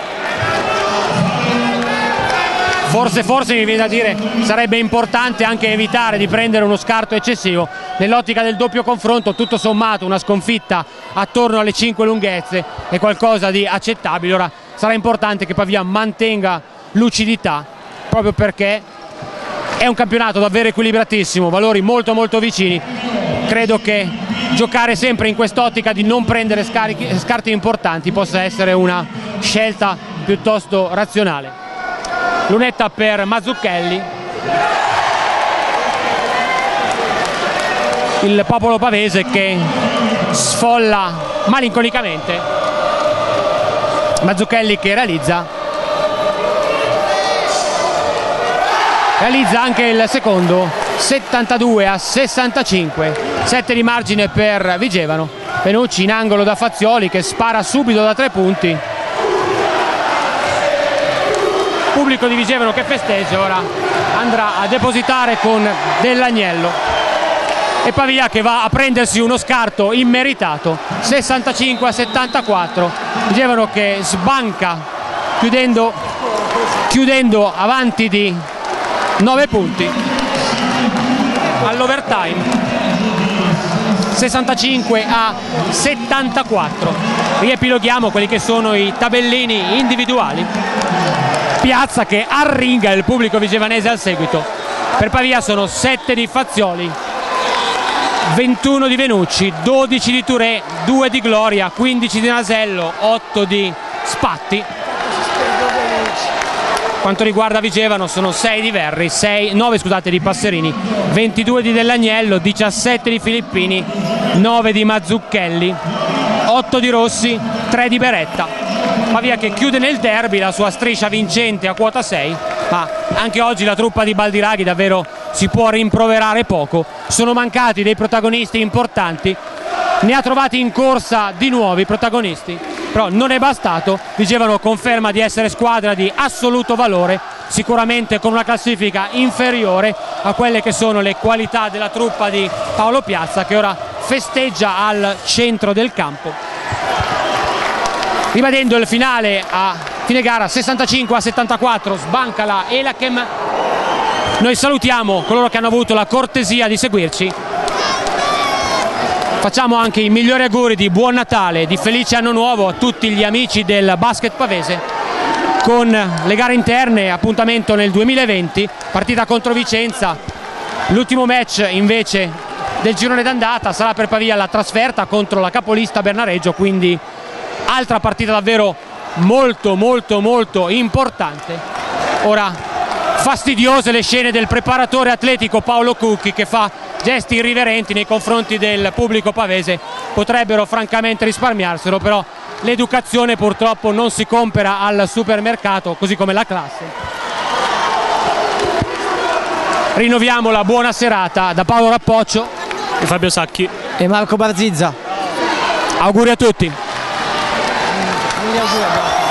Forse mi viene da dire sarebbe importante anche evitare di prendere uno scarto eccessivo nell'ottica del doppio confronto. Tutto sommato una sconfitta attorno alle 5 lunghezze è qualcosa di accettabile. Ora sarà importante che Pavia mantenga lucidità, proprio perché è un campionato davvero equilibratissimo, valori molto vicini. Credo che giocare sempre in quest'ottica di non prendere scarti importanti possa essere una scelta piuttosto razionale. Lunetta per Mazzucchelli, il popolo pavese che sfolla malinconicamente. Mazzucchelli che realizza anche il secondo, 72-65, 7 di margine per Vigevano. Venucci in angolo da Fazioli che spara subito da 3 punti. Pubblico di Vigevano che festeggia, ora andrà a depositare con Dell'Agnello e Pavia che va a prendersi uno scarto immeritato, 65-74. Vigevano che sbanca chiudendo avanti di 9 punti all'overtime, 65-74. Riepiloghiamo quelli che sono i tabellini individuali. Piazza che arringa il pubblico vigevanese al seguito. Per Pavia sono 7 di Fazioli, 21 di Venucci, 12 di Touré, 2 di Gloria, 15 di Nasello, 8 di Spatti. Quanto riguarda Vigevano sono 6 di Verri, 9 di Passerini, 22 di Dell'Agnello, 17 di Filippini, 9 di Mazzucchelli, 8 di Rossi, 3 di Beretta. Pavia che chiude nel derby la sua striscia vincente a quota 6, ma anche oggi la truppa di Baldiraghi davvero si può rimproverare poco. Sono mancati dei protagonisti importanti, ne ha trovati in corsa di nuovi protagonisti, però non è bastato. Vigevano conferma di essere squadra di assoluto valore, sicuramente con una classifica inferiore a quelle che sono le qualità della truppa di Paolo Piazza, che ora festeggia al centro del campo. Ribadendo il finale a fine gara 65-74, sbanca la Elachem. Noi salutiamo coloro che hanno avuto la cortesia di seguirci. Facciamo anche i migliori auguri di buon Natale, di felice anno nuovo a tutti gli amici del basket pavese. Con le gare interne, appuntamento nel 2020, partita contro Vicenza. L'ultimo match invece del girone d'andata sarà per Pavia la trasferta contro la capolista Bernareggio, quindi altra partita davvero molto importante. Ora fastidiose le scene del preparatore atletico Paolo Cucchi che fa gesti irriverenti nei confronti del pubblico pavese. Potrebbero francamente risparmiarselo, però l'educazione purtroppo non si compra al supermercato, così come la classe. Rinnoviamo la buona serata da Paolo Rappoccio e Fabio Sacchi e Marco Barzizza. Auguri a tutti. Auguri.